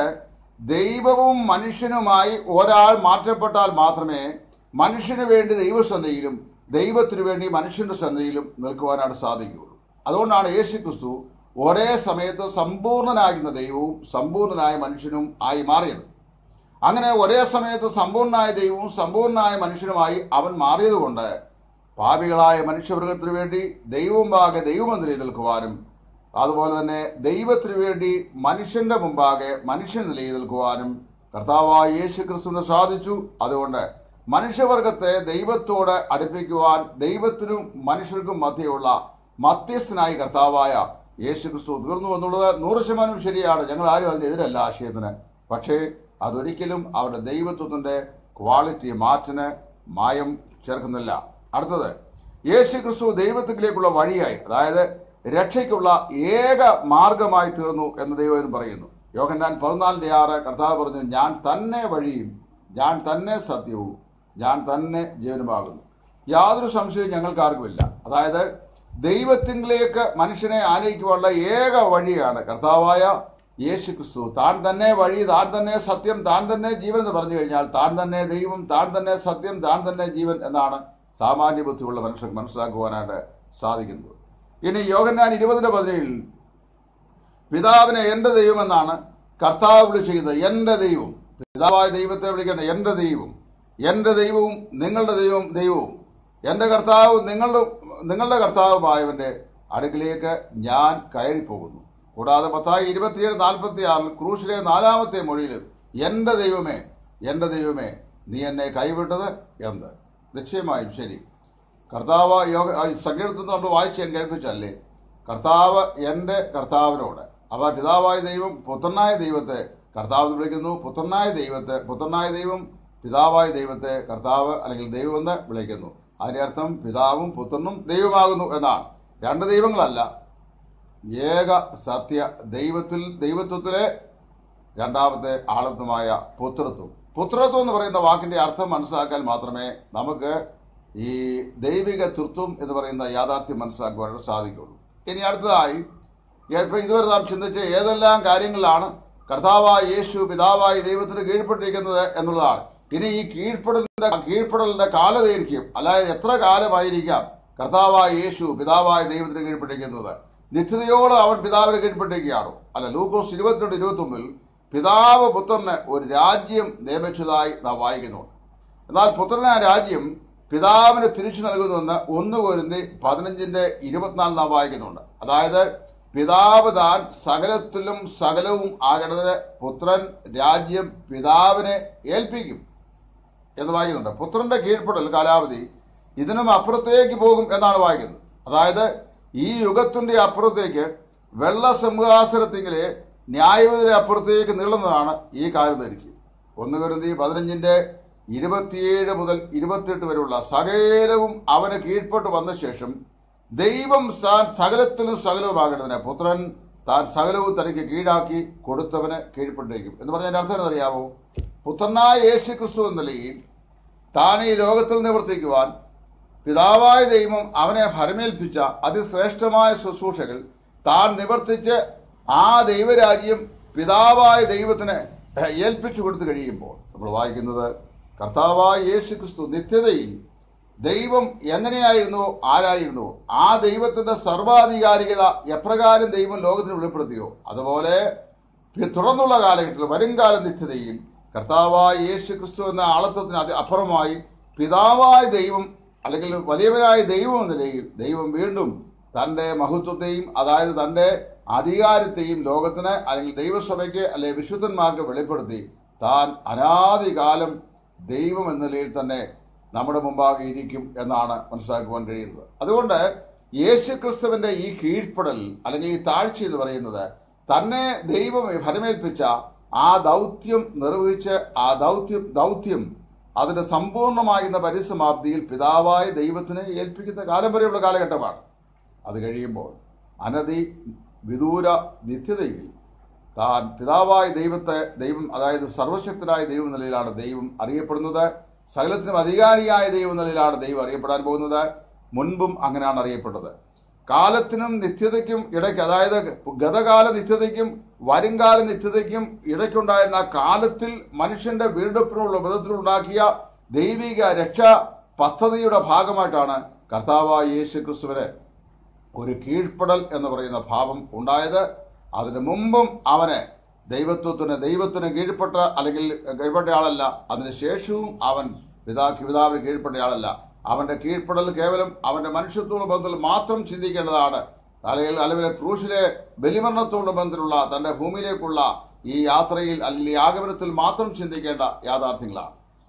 ദൈവവും മനുഷ്യനുമായി ഒരാൾ മാറ്റപ്പെട്ടാൽ മാത്രമേ മനുഷ്യന് വേണ്ടി ദൈവസന്നിധിയിലും ദൈവത്തിനു വേണ്ടി മനുഷ്യന്റെ സന്നിധിയിലും നിൽക്കുവാനായിട്ട് സാധിക്കുകയുള്ളൂ. അതുകൊണ്ടാണ് യേശു ക്രിസ്തു ഒരേ സമയത്ത് സമ്പൂർണനാകുന്ന ദൈവവും സമ്പൂർണനായ മനുഷ്യനും ആയി മാറിയത്. അങ്ങനെ ഒരേ സമയത്ത് സമ്പൂർണനായ ദൈവവും സമ്പൂർണനായ മനുഷ്യനുമായി അവൻ മാറിയതുകൊണ്ട് പാപികളായ മനുഷ്യവർഗത്തിനു വേണ്ടി ദൈവവും മുമ്പാകെ ദൈവമന്ത്രി നിൽക്കുവാനും അതുപോലെ തന്നെ ദൈവത്തിനു വേണ്ടി മനുഷ്യന്റെ മുമ്പാകെ മനുഷ്യൻ നിലയിൽ നിൽക്കുവാനും കർത്താവായ യേശു ക്രിസ്തുവിന് സാധിച്ചു. അതുകൊണ്ട് മനുഷ്യവർഗത്തെ ദൈവത്തോട് അടുപ്പിക്കുവാൻ ദൈവത്തിനും മനുഷ്യർക്കും മധ്യയുള്ള മധ്യസ്ഥനായി കർത്താവായ യേശു ക്രിസ്തു തീർന്നു എന്നുള്ളത് നൂറ് ശതമാനം ശരിയാണ്. ഞങ്ങൾ ആരും അതിനെതിരല്ല ആശയത്തിന്. പക്ഷേ അതൊരിക്കലും അവരുടെ ദൈവത്വത്തിന്റെ ക്വാളിറ്റി മാറ്റിന് മായം ചേർക്കുന്നില്ല. അടുത്തത്, യേശു ക്രിസ്തു ദൈവത്തിലേക്കുള്ള വഴിയായി, അതായത് രക്ഷയ്ക്കുള്ള ഏക മാർഗമായി തീർന്നു എന്ന് ദൈവം പറയുന്നു. യോഹന്നാൻ പതിനാലിന്റെ ആറ് കർത്താവ് പറഞ്ഞു, ഞാൻ തന്നെ വഴിയും ഞാൻ തന്നെ സത്യവും ഞാൻ തന്നെ ജീവനുമാകുന്നു. യാതൊരു സംശയവും ഞങ്ങൾക്കാർക്കുമില്ല. അതായത് ദൈവത്തിലേക്ക് മനുഷ്യനെ ആനയിക്കുവാനുള്ള ഏക വഴിയാണ് കർത്താവായ യേശു ക്രിസ്തു. താൻ തന്നെ വഴി, താൻ തന്നെ സത്യം, താൻ തന്നെ ജീവൻ എന്ന് പറഞ്ഞു കഴിഞ്ഞാൽ താൻ തന്നെ ദൈവം, താൻ തന്നെ സത്യം, താൻ തന്നെ ജീവൻ എന്നാണ് സാമാന്യ ബുദ്ധിയുള്ള മനുഷ്യർക്ക് മനസ്സിലാക്കുവാനായിട്ട് സാധിക്കുന്നത്. ഇനി യോഹന്നാൻ ഇരുപതിന്റെ പതിനേഴിൽ പിതാവിനെ എന്റെ ദൈവം എന്നാണ് കർത്താവ് വിളിച്ചിരിക്കുന്നത്. എന്റെ ദൈവം, പിതാവായ ദൈവത്തെ വിളിക്കേണ്ട എന്റെ ദൈവം, എന്റെ ദൈവവും നിങ്ങളുടെ ദൈവവും ദൈവവും, എന്റെ കർത്താവ് നിങ്ങളുടെ നിങ്ങളുടെ കർത്താവുമായവന്റെ അടുക്കിലേക്ക് ഞാൻ കയറിപ്പോകുന്നു. കൂടാതെ മത്തായി ഇരുപത്തിയേഴ് നാൽപ്പത്തി ആറിൽ ക്രൂശിലെ നാലാമത്തെ മൊഴിയിൽ എന്റെ ദൈവമേ എന്റെ ദൈവമേ നീ എന്നെ കൈവിട്ടത് എന്ത്? നിശ്ചയമായും ശരി. കർത്താവ് യോഗ സങ്കീർത്തനം നമ്മൾ വായിച്ച് ഞാൻ കേൾപ്പിച്ചല്ലേ, കർത്താവ് എന്റെ കർത്താവിനോട്, അവ പിതാവായ ദൈവം പുത്രനായ ദൈവത്തെ കർത്താവ് വിളിക്കുന്നു, പുത്രനായ ദൈവത്തെ പുത്രനായ ദൈവം പിതാവായ ദൈവത്തെ കർത്താവ് അല്ലെങ്കിൽ ദൈവം എന്ന് വിളിക്കുന്നു. അതിന്റെ അർത്ഥം പിതാവും പുത്രനും ദൈവമാകുന്നു എന്നാണ്. രണ്ട് ദൈവങ്ങളല്ല, ഏക സത്യ ദൈവത്തിൽ ദൈവത്വത്തിലെ രണ്ടാമത്തെ ആളത്വമായ പുത്രത്വം. പുത്രത്വം എന്ന് പറയുന്ന വാക്കിന്റെ അർത്ഥം മനസ്സിലാക്കാൻ മാത്രമേ നമുക്ക് ഈ ദൈവിക തൃത്വം എന്ന് പറയുന്ന യാഥാർത്ഥ്യം മനസ്സിലാക്കുവാനായിട്ട് സാധിക്കുള്ളൂ. ഇനി അടുത്തതായി ഇപ്പൊ ഇതുവരെ നാം ചിന്തിച്ച ഏതെല്ലാം കാര്യങ്ങളിലാണ് കർത്താവായ യേശു പിതാവായ ദൈവത്തിന് കീഴ്പ്പെട്ടിരിക്കുന്നത് എന്നുള്ളതാണ്. ഇനി ഈ കീഴ്പ്പെടലിന്റെ കീഴ്പ്പെടലിന്റെ കാലദൈർഘ്യം, അല്ലാതെ എത്ര കാലമായിരിക്കാം കർത്താവായ യേശു പിതാവായ ദൈവത്തിന് കീഴ്പ്പെട്ടിരിക്കുന്നത്? നിത്യതയോട് അവൻ പിതാവിന് കീഴ്പ്പെട്ടിരിക്കുകയാണോ? അല്ല. ലൂക്കോസ് ഇരുപത്തിരണ്ട് ഇരുപത്തി ഒന്നിൽ പിതാവ് പുത്രന് ഒരു രാജ്യം നിയമിച്ചതായി നാം വായിക്കുന്നുണ്ട്. എന്നാൽ പുത്രന് ആ രാജ്യം പിതാവിന് തിരിച്ചു നൽകുന്നുവെന്ന് ഒന്ന് കൊരിന്ത്യർ പതിനഞ്ചിന്റെ ഇരുപത്തിനാല് നാം വായിക്കുന്നുണ്ട്. അതായത് പിതാവ് താൻ സകലത്തിലും സകലവും ആകേണ്ടതിന് പുത്രൻ രാജ്യം പിതാവിനെ ഏൽപ്പിക്കും എന്ന് വായിക്കുന്നുണ്ട്. പുത്രന്റെ കീഴ്പ്പെടൽ കാലാവധി ഇതിനും അപ്പുറത്തേക്ക് പോകും എന്നാണ് വായിക്കുന്നത്. അതായത് ഈ യുഗത്തിന്റെ അപ്പുറത്തേക്ക് വെള്ള സിംഹാസനത്തിലെ ന്യായവിധിയുടെ അപ്പുറത്തേക്ക് നീളുന്നതാണ് ഈ കാലദൈർഘ്യം. ഒന്ന് കൊരിന്ത്യർ പതിനഞ്ചിന്റെ ഇരുപത്തിയേഴ് മുതൽ ഇരുപത്തിയെട്ട് വരെയുള്ള സകലവും അവന് കീഴ്പ്പെട്ട് വന്ന ശേഷം ദൈവം താൻ സകലത്തിലും സകലവുമാകേണ്ടതിന് പുത്രൻ താൻ സകലവും തനിക്ക് കീഴാക്കി കൊടുത്തവന് കീഴ്പ്പെട്ടിരിക്കും എന്ന് പറഞ്ഞതിന്റെ അർത്ഥം എന്നറിയാമോ? പുത്രനായ യേശു ക്രിസ്തു എന്ന നിലയിൽ താൻ ഈ ലോകത്തിൽ നിവർത്തിക്കുവാൻ പിതാവായ ദൈവം അവനെ ഭരമേൽപ്പിച്ച അതിശ്രേഷ്ഠമായ ശുശ്രൂഷകൾ താൻ നിവർത്തിച്ച് ആ ദൈവരാജ്യം പിതാവായ ദൈവത്തിന് ഏൽപ്പിച്ചു കൊടുത്തു കഴിയുമ്പോൾ നമ്മൾ വായിക്കുന്നത് കർത്താവായ യേശു ക്രിസ്തു നിത്യതയിൽ ദൈവം എങ്ങനെയായിരുന്നുവോ ആരായിരുന്നുവോ ആ ദൈവത്തിന്റെ സർവാധികാരികത എപ്രകാരം ദൈവം ലോകത്തിന് വെളിപ്പെടുത്തിയോ അതുപോലെ തുടർന്നുള്ള കാലഘട്ടത്തിൽ വരുംകാല നിത്യതയിൽ കർത്താവായ യേശു ക്രിസ്തു എന്ന ആളത്വത്തിന് അത് അപ്പുറമായി പിതാവായ ദൈവം അല്ലെങ്കിൽ വലിയവനായ ദൈവം എന്ന നിലയിൽ ദൈവം വീണ്ടും തന്റെ മഹത്വത്തെയും അതായത് തന്റെ അധികാരത്തെയും ലോകത്തിന് അല്ലെങ്കിൽ ദൈവസഭയ്ക്ക് അല്ലെങ്കിൽ വിശുദ്ധന്മാർക്ക് വെളിപ്പെടുത്തി താൻ അനാദികാലം ദൈവം എന്ന നിലയിൽ തന്നെ നമ്മുടെ മുമ്പാകെ ഇരിക്കും എന്നാണ് മനസ്സിലാക്കുവാൻ കഴിയുന്നത്. അതുകൊണ്ട് യേശു ക്രിസ്തുവിന്റെ ഈ കീഴ്പ്പെടൽ അല്ലെങ്കിൽ ഈ താഴ്ച എന്ന് പറയുന്നത് തന്നെ ദൈവം ഫലമേൽപ്പിച്ച ആ ദൗത്യം നിർവഹിച്ച് ആ ദൗത്യം ദൗത്യം അതിന്റെ സമ്പൂർണമാകുന്ന പരിസമാപ്തിയിൽ പിതാവായ ദൈവത്തിനെ ഏൽപ്പിക്കുന്ന കാലം വരെയുള്ള കാലഘട്ടമാണ്. അത് കഴിയുമ്പോൾ അനധി വിദൂര നിത്യതയിൽ താൻ പിതാവായ ദൈവത്തെ ദൈവം അതായത് സർവശക്തനായ ദൈവം നിലയിലാണ് ദൈവം അറിയപ്പെടുന്നത്. സകലത്തിനും അധികാരിയായ ദൈവം നിലയിലാണ് ദൈവം അറിയപ്പെടാൻ പോകുന്നത്. മുൻപും അങ്ങനെയാണ് അറിയപ്പെട്ടത്. കാലത്തിനും നിത്യതയ്ക്കും ഇടയ്ക്ക് അതായത് ഗതകാല നിത്യതയ്ക്കും വരുംകാല നിത്യതയ്ക്കും ഇടയ്ക്കുണ്ടായിരുന്ന കാലത്തിൽ മനുഷ്യന്റെ വീണ്ടെടുപ്പിനുള്ള വിധത്തിലുണ്ടാക്കിയ ദൈവിക രക്ഷാ പദ്ധതിയുടെ ഭാഗമായിട്ടാണ് കർത്താവായ യേശു ക്രിസ്തുവിന് ഒരു കീഴ്പ്പെടൽ എന്ന് പറയുന്ന ഭാവം ഉണ്ടായത്. അതിനു മുമ്പും അവന് ദൈവത്വത്തിന് ദൈവത്തിന് കീഴ്പ്പെട്ട അല്ലെങ്കിൽ കീഴ്പ്പെട്ടയാളല്ല. അതിനുശേഷവും അവൻ പിതാ പിതാവിന് കീഴ്പ്പെട്ടയാളല്ല. അവന്റെ കീഴ്പ്പെടൽ കേവലം അവന്റെ മനുഷ്യത്തോട് ബന്ധത്തിൽ മാത്രം ചിന്തിക്കേണ്ടതാണ്. അല്ലെങ്കിൽ അല്ലെങ്കിൽ ക്രൂശിലെ ബലിമരണത്തോട് ബന്ധത്തിലുള്ള തന്റെ ഭൂമിയിലേക്കുള്ള ഈ യാത്രയിൽ അല്ലെങ്കിൽ ആഗമനത്തിൽ മാത്രം ചിന്തിക്കേണ്ട യാഥാർത്ഥ്യങ്ങളാണ്.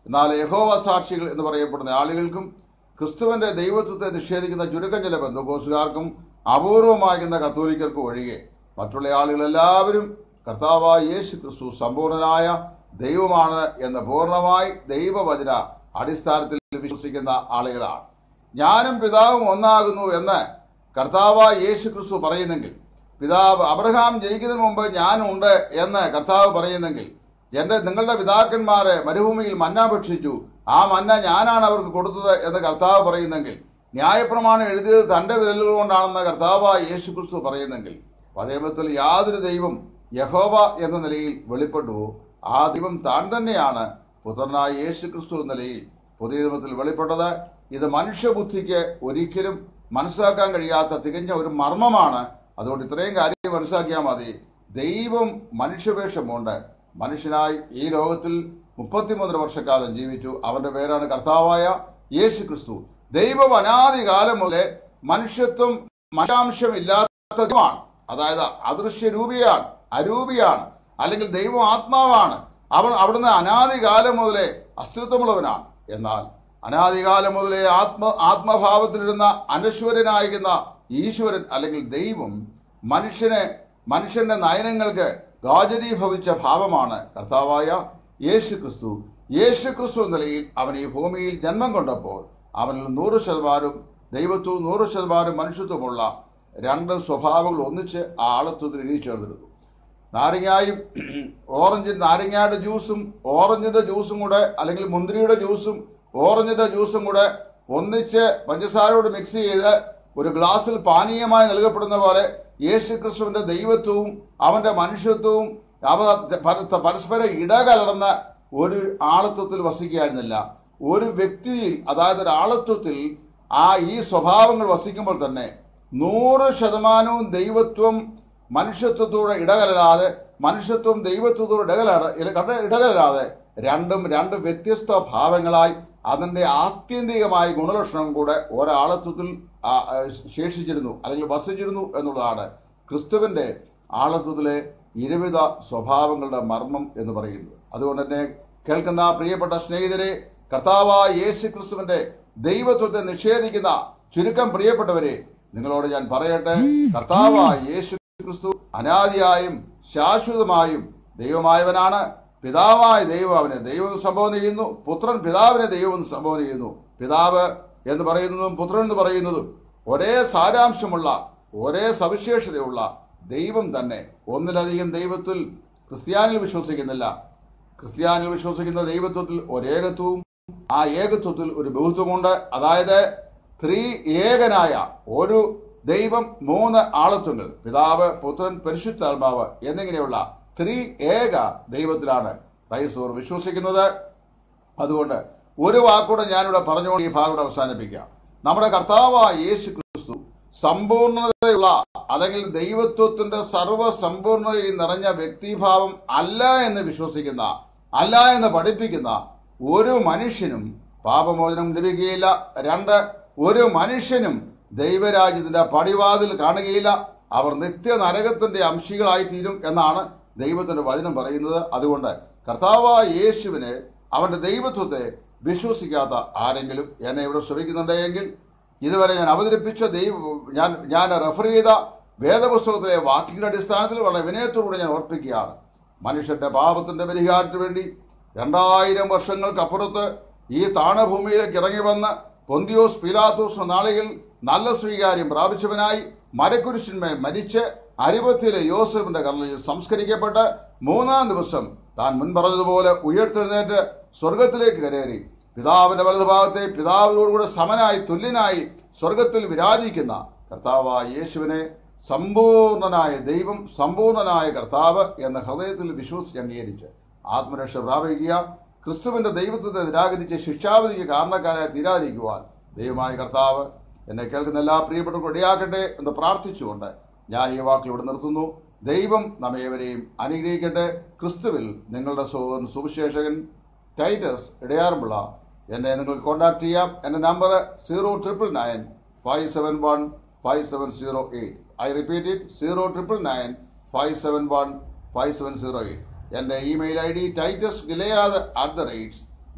എന്നാൽ യഹോവ സാക്ഷികൾ എന്ന് പറയപ്പെടുന്ന ആളുകൾക്കും ക്രിസ്തുവിന്റെ ദൈവത്വത്തെ നിഷേധിക്കുന്ന ചുരുക്കം ചില ബന്ധുക്കോസുകാർക്കും അപൂർവമാകുന്ന കത്തോലിക്കർക്കും ഒഴികെ മറ്റുള്ള ആളുകളെല്ലാവരും കർത്താവായ യേശു ക്രിസ്തു സമ്പൂർണനായ ദൈവമാണ് എന്ന് പൂർണ്ണമായി ദൈവവചന അടിസ്ഥാനത്തിൽ വിശ്വസിക്കുന്ന ആളുകളാണ്. ഞാനും പിതാവും ഒന്നാകുന്നു എന്ന് കർത്താവായ യേശു ക്രിസ്തു പറയുന്നെങ്കിൽ, പിതാവ് അബ്രഹാം ജനിക്കുന്നതിന് മുമ്പ് ഞാനുണ്ട് എന്ന് കർത്താവ് പറയുന്നെങ്കിൽ, എന്റെ നിങ്ങളുടെ പിതാക്കന്മാരെ മരുഭൂമിയിൽ മന്ന ഭക്ഷിച്ചു, ആ മന്ന ഞാനാണ് അവർക്ക് കൊടുത്തത് എന്ന് കർത്താവ് പറയുന്നെങ്കിൽ, ന്യായപ്രമാണം എഴുതിയത് തന്റെ വിരലുകൾ കൊണ്ടാണെന്ന് കർത്താവായ യേശു ക്രിസ്തു പറയുന്നെങ്കിൽ, പഴയമത്തിൽ യാതൊരു ദൈവം യഹോവ എന്ന നിലയിൽ വെളിപ്പെട്ടുവോ ആ ദൈവം താൻ തന്നെയാണ് പുത്രനായ യേശു ക്രിസ്തു എന്ന നിലയിൽ പുതിയ നിയമത്തിൽ വെളിപ്പെട്ടത്. ഇത് മനുഷ്യബുദ്ധിക്ക് ഒരിക്കലും മനസ്സിലാക്കാൻ കഴിയാത്ത തികഞ്ഞ ഒരു മർമ്മമാണ്. അതുകൊണ്ട് ഇത്രയും കാര്യം മനസ്സിലാക്കിയാൽ മതി. ദൈവം മനുഷ്യവേഷം കൊണ്ട് മനുഷ്യനായി ഈ ലോകത്തിൽ മുപ്പത്തിമൂന്നര വർഷക്കാലം ജീവിച്ചു. അവന്റെ പേരാണ് കർത്താവായ യേശു ക്രിസ്തു. ദൈവം അനാദികാലം മുതലേ മനുഷ്യത്വം മനുഷ്യാംശമില്ലാത്ത ദൈവമാണ്. അതായത് അദൃശ്യ രൂപിയാണ്, അരൂപിയാണ്, അല്ലെങ്കിൽ ദൈവം ആത്മാവാണ്. അവൻ അവിടുന്ന് അനാദികാലം മുതലേ അസ്തിത്വമുള്ളവനാണ്. എന്നാൽ അനാദികാലം മുതലേ ആത്മ ആത്മഭാവത്തിലിരുന്ന അനശ്വരനായിരിക്കുന്ന ഈശ്വരൻ അല്ലെങ്കിൽ ദൈവം മനുഷ്യനെ മനുഷ്യന്റെ നയനങ്ങൾക്ക് ഗോചരീഭവിച്ച ഭാവമാണ് കർത്താവായ യേശു ക്രിസ്തു. യേശു ക്രിസ്തു എന്ന നിലയിൽ അവൻ ഈ ഭൂമിയിൽ ജന്മം കൊണ്ടപ്പോൾ അവനിൽ നൂറ് ശതമാനം ദൈവത്വവും നൂറ് ശതമാനം മനുഷ്യത്വമുള്ള രണ്ട് സ്വഭാവങ്ങൾ ഒന്നിച്ച് ആ ആളത്വത്തിൽ ഇടിച്ചേർന്നിരുന്നു. നാരങ്ങായും ഓറഞ്ച് നാരങ്ങയുടെ ജ്യൂസും ഓറഞ്ചിന്റെ ജ്യൂസും കൂടെ അല്ലെങ്കിൽ മുന്തിരിയുടെ ജ്യൂസും ഓറഞ്ചിന്റെ ജ്യൂസും കൂടെ ഒന്നിച്ച് പഞ്ചസാരയോട് മിക്സ് ചെയ്ത് ഒരു ഗ്ലാസ്സിൽ പാനീയമായി നൽകപ്പെടുന്ന പോലെ യേശു ക്രിസ്തുവിന്റെ ദൈവത്വവും അവന്റെ മനുഷ്യത്വവും അവ പരസ്പരം ഇടകലർന്ന ഒരു ആളത്വത്തിൽ വസിക്കുകയായിരുന്നില്ല. ഒരു വ്യക്തിയിൽ, അതായത് ഒരു ആളത്വത്തിൽ ആ ഈ സ്വഭാവങ്ങൾ വസിക്കുമ്പോൾ തന്നെ നൂറ് ശതമാനവും ദൈവത്വം മനുഷ്യത്വത്തോടെ ഇടകലരാതെ മനുഷ്യത്വം ദൈവത്വത്തോട് ഇടകലരാ ഇടകലരാതെ രണ്ടും രണ്ട് വ്യത്യസ്ത ഭാവങ്ങളായി അതിന്റെ ആത്യന്തികമായ ഗുണലക്ഷണം കൂടെ ഒരാളത്വത്തിൽ ശേഷിച്ചിരുന്നു അല്ലെങ്കിൽ വസിച്ചിരുന്നു എന്നുള്ളതാണ് ക്രിസ്തുവിന്റെ ആളത്വത്തിലെ ഇരുവിധ സ്വഭാവങ്ങളുടെ മർമ്മം എന്ന് പറയുന്നത്. അതുകൊണ്ട് തന്നെ കേൾക്കുന്ന പ്രിയപ്പെട്ട സ്നേഹിതരെ, കർത്താവായ യേശു ക്രിസ്തുവിന്റെ ദൈവത്വത്തെ നിഷേധിക്കുന്ന ചുരുക്കം പ്രിയപ്പെട്ടവരെ, നിങ്ങളോട് ഞാൻ പറയട്ടെ, കർത്താവായ യേശു ക്രിസ്തു അനാദിയായും ശാശ്വതമായും ദൈവമായവനാണ്. പിതാവായ ദൈവം അവനെ ദൈവം സംബോധന ചെയ്യുന്നു, പുത്രൻ പിതാവിനെ ദൈവം സംബോധന ചെയ്യുന്നു. പിതാവ് എന്ന് പറയുന്നതും പുത്രൻ എന്ന് പറയുന്നതും ഒരേ സാരാംശമുള്ള ഒരേ സവിശേഷതയുള്ള ദൈവം തന്നെ. ഒന്നിലധികം ദൈവത്തിൽ ക്രിസ്ത്യാനികൾ വിശ്വസിക്കുന്നില്ല. ക്രിസ്ത്യാനികൾ വിശ്വസിക്കുന്ന ദൈവത്വത്തിൽ ഒരേകത്വവും ആ ഏകത്വത്തിൽ ഒരു ബഹുത്വമുണ്ട്. അതായത് ത്രീ ഏകനായ ഒരു ദൈവം, മൂന്ന് ആളത്വങ്ങൾ, പിതാവ്, പുത്രൻ, പരിശുദ്ധാത്മാവ് എന്നിങ്ങനെയുള്ള ത്രീ ഏക ദൈവത്തിലാണ് ക്രൈസ്തവർ വിശ്വസിക്കുന്നത്. അതുകൊണ്ട് ഒരു വാക്കൂടെ ഞാനിവിടെ പറഞ്ഞുകൊണ്ട് ഈ ഭാഗം അവസാനിപ്പിക്കാം. നമ്മുടെ കർത്താവായ യേശു ക്രിസ്തു സമ്പൂർണതയുള്ള അല്ലെങ്കിൽ ദൈവത്വത്തിന്റെ സർവ്വസമ്പൂർണതയിൽ നിറഞ്ഞ വ്യക്തിഭാവം അല്ല എന്ന് വിശ്വസിക്കുന്ന, അല്ല എന്ന് പഠിപ്പിക്കുന്ന ഒരു മനുഷ്യനും പാപമോചനം ലഭിക്കുകയില്ല. രണ്ട്, ഒരു മനുഷ്യനും ദൈവരാജ്യത്തിന്റെ പടിവാതിൽ കാണുകയില്ല. അവർ നിത്യ നരകത്തിന്റെ അംശികളായി തീരും എന്നാണ് ദൈവത്തിന്റെ വചനം പറയുന്നത്. അതുകൊണ്ട് കർത്താവായ യേശുവിനെ, അവന്റെ ദൈവത്വത്തെ വിശ്വസിക്കാത്ത ആരെങ്കിലും എന്നെ ഇവിടെ ശ്രമിക്കുന്നുണ്ടെങ്കിൽ, ഇതുവരെ ഞാൻ അവതരിപ്പിച്ച ദൈവ ഞാൻ ഞാൻ റെഫർ ചെയ്ത വേദപുസ്തകത്തിലെ വാക്യങ്ങളുടെ അടിസ്ഥാനത്തിൽ വളരെ വിനയത്തോടുകൂടി ഞാൻ ഓർപ്പിക്കുകയാണ്. മനുഷ്യന്റെ പാപത്തിന്റെ പരിഹാരത്തിന് വേണ്ടി രണ്ടായിരം വർഷങ്ങൾക്കപ്പുറത്ത് ഈ താണഭൂമിയിലേക്ക് ഇറങ്ങി വന്ന് പൊന്തിയോസ് പീലാത്തോസ് നാളുകളിൽ നല്ല സ്വീകാര്യം പ്രാപിച്ചവനായി മരക്കുരിശിന്മേൽ മരിച്ച് അരിമത്തിയിലെ യോസേഫിന്റെ കല്ലറയിൽ സംസ്കരിക്കപ്പെട്ട് മൂന്നാം ദിവസം താൻ മുൻപറഞ്ഞതുപോലെ ഉയർത്തെഴുന്നേറ്റ് സ്വർഗത്തിലേക്ക് കയറി പിതാവിന്റെ വലതുഭാഗത്തെ പിതാവിനോടുകൂടെ സമനായി തുല്യനായി സ്വർഗത്തിൽ വിരാജിക്കുന്ന കർത്താവായ യേശുവിനെ സമ്പൂർണനായ ദൈവം, സമ്പൂർണനായ കർത്താവ് എന്ന ഹൃദയത്തിൽ വിശ്വസിച്ച് അംഗീകരിച്ച് ആത്മരക്ഷ പ്രാപിക്കുക, ക്രിസ്തുവിന്റെ ദൈവത്വത്തെ നിരാകരിച്ച് ശിക്ഷാവിധിക്ക് കാരണക്കാരായി തീരാതിരിക്കുവാൻ ദൈവമായ കർത്താവ് എന്നെ കേൾക്കുന്ന എല്ലാ പ്രിയപ്പെട്ടവർക്കും ഇടയാക്കട്ടെ എന്ന് പ്രാർത്ഥിച്ചുകൊണ്ട് ഞാൻ ഈ വാക്കിൽ ഇവിടെ നിർത്തുന്നു. ദൈവം നമ്മേവരെയും അനുഗ്രഹിക്കട്ടെ. ക്രിസ്തുവിൽ നിങ്ങളുടെ സഹോദരൻ സുവിശേഷകൻ ടൈറ്റസ് ഇടയാറുമുള്ള എന്നെ നിങ്ങൾക്ക് കോൺടാക്ട് ചെയ്യാം. എന്റെ number zero triple nine five seven one five seven zero eight. I repeat it, zero triple nine five seven one five seven zero eight. എന്റെ email I D Titus Gilead at the rates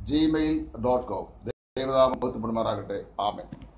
Gmail dot com. ദൈവനാമം ബോധ്യപ്പെടുമാറാകട്ടെ. ആമേൻ.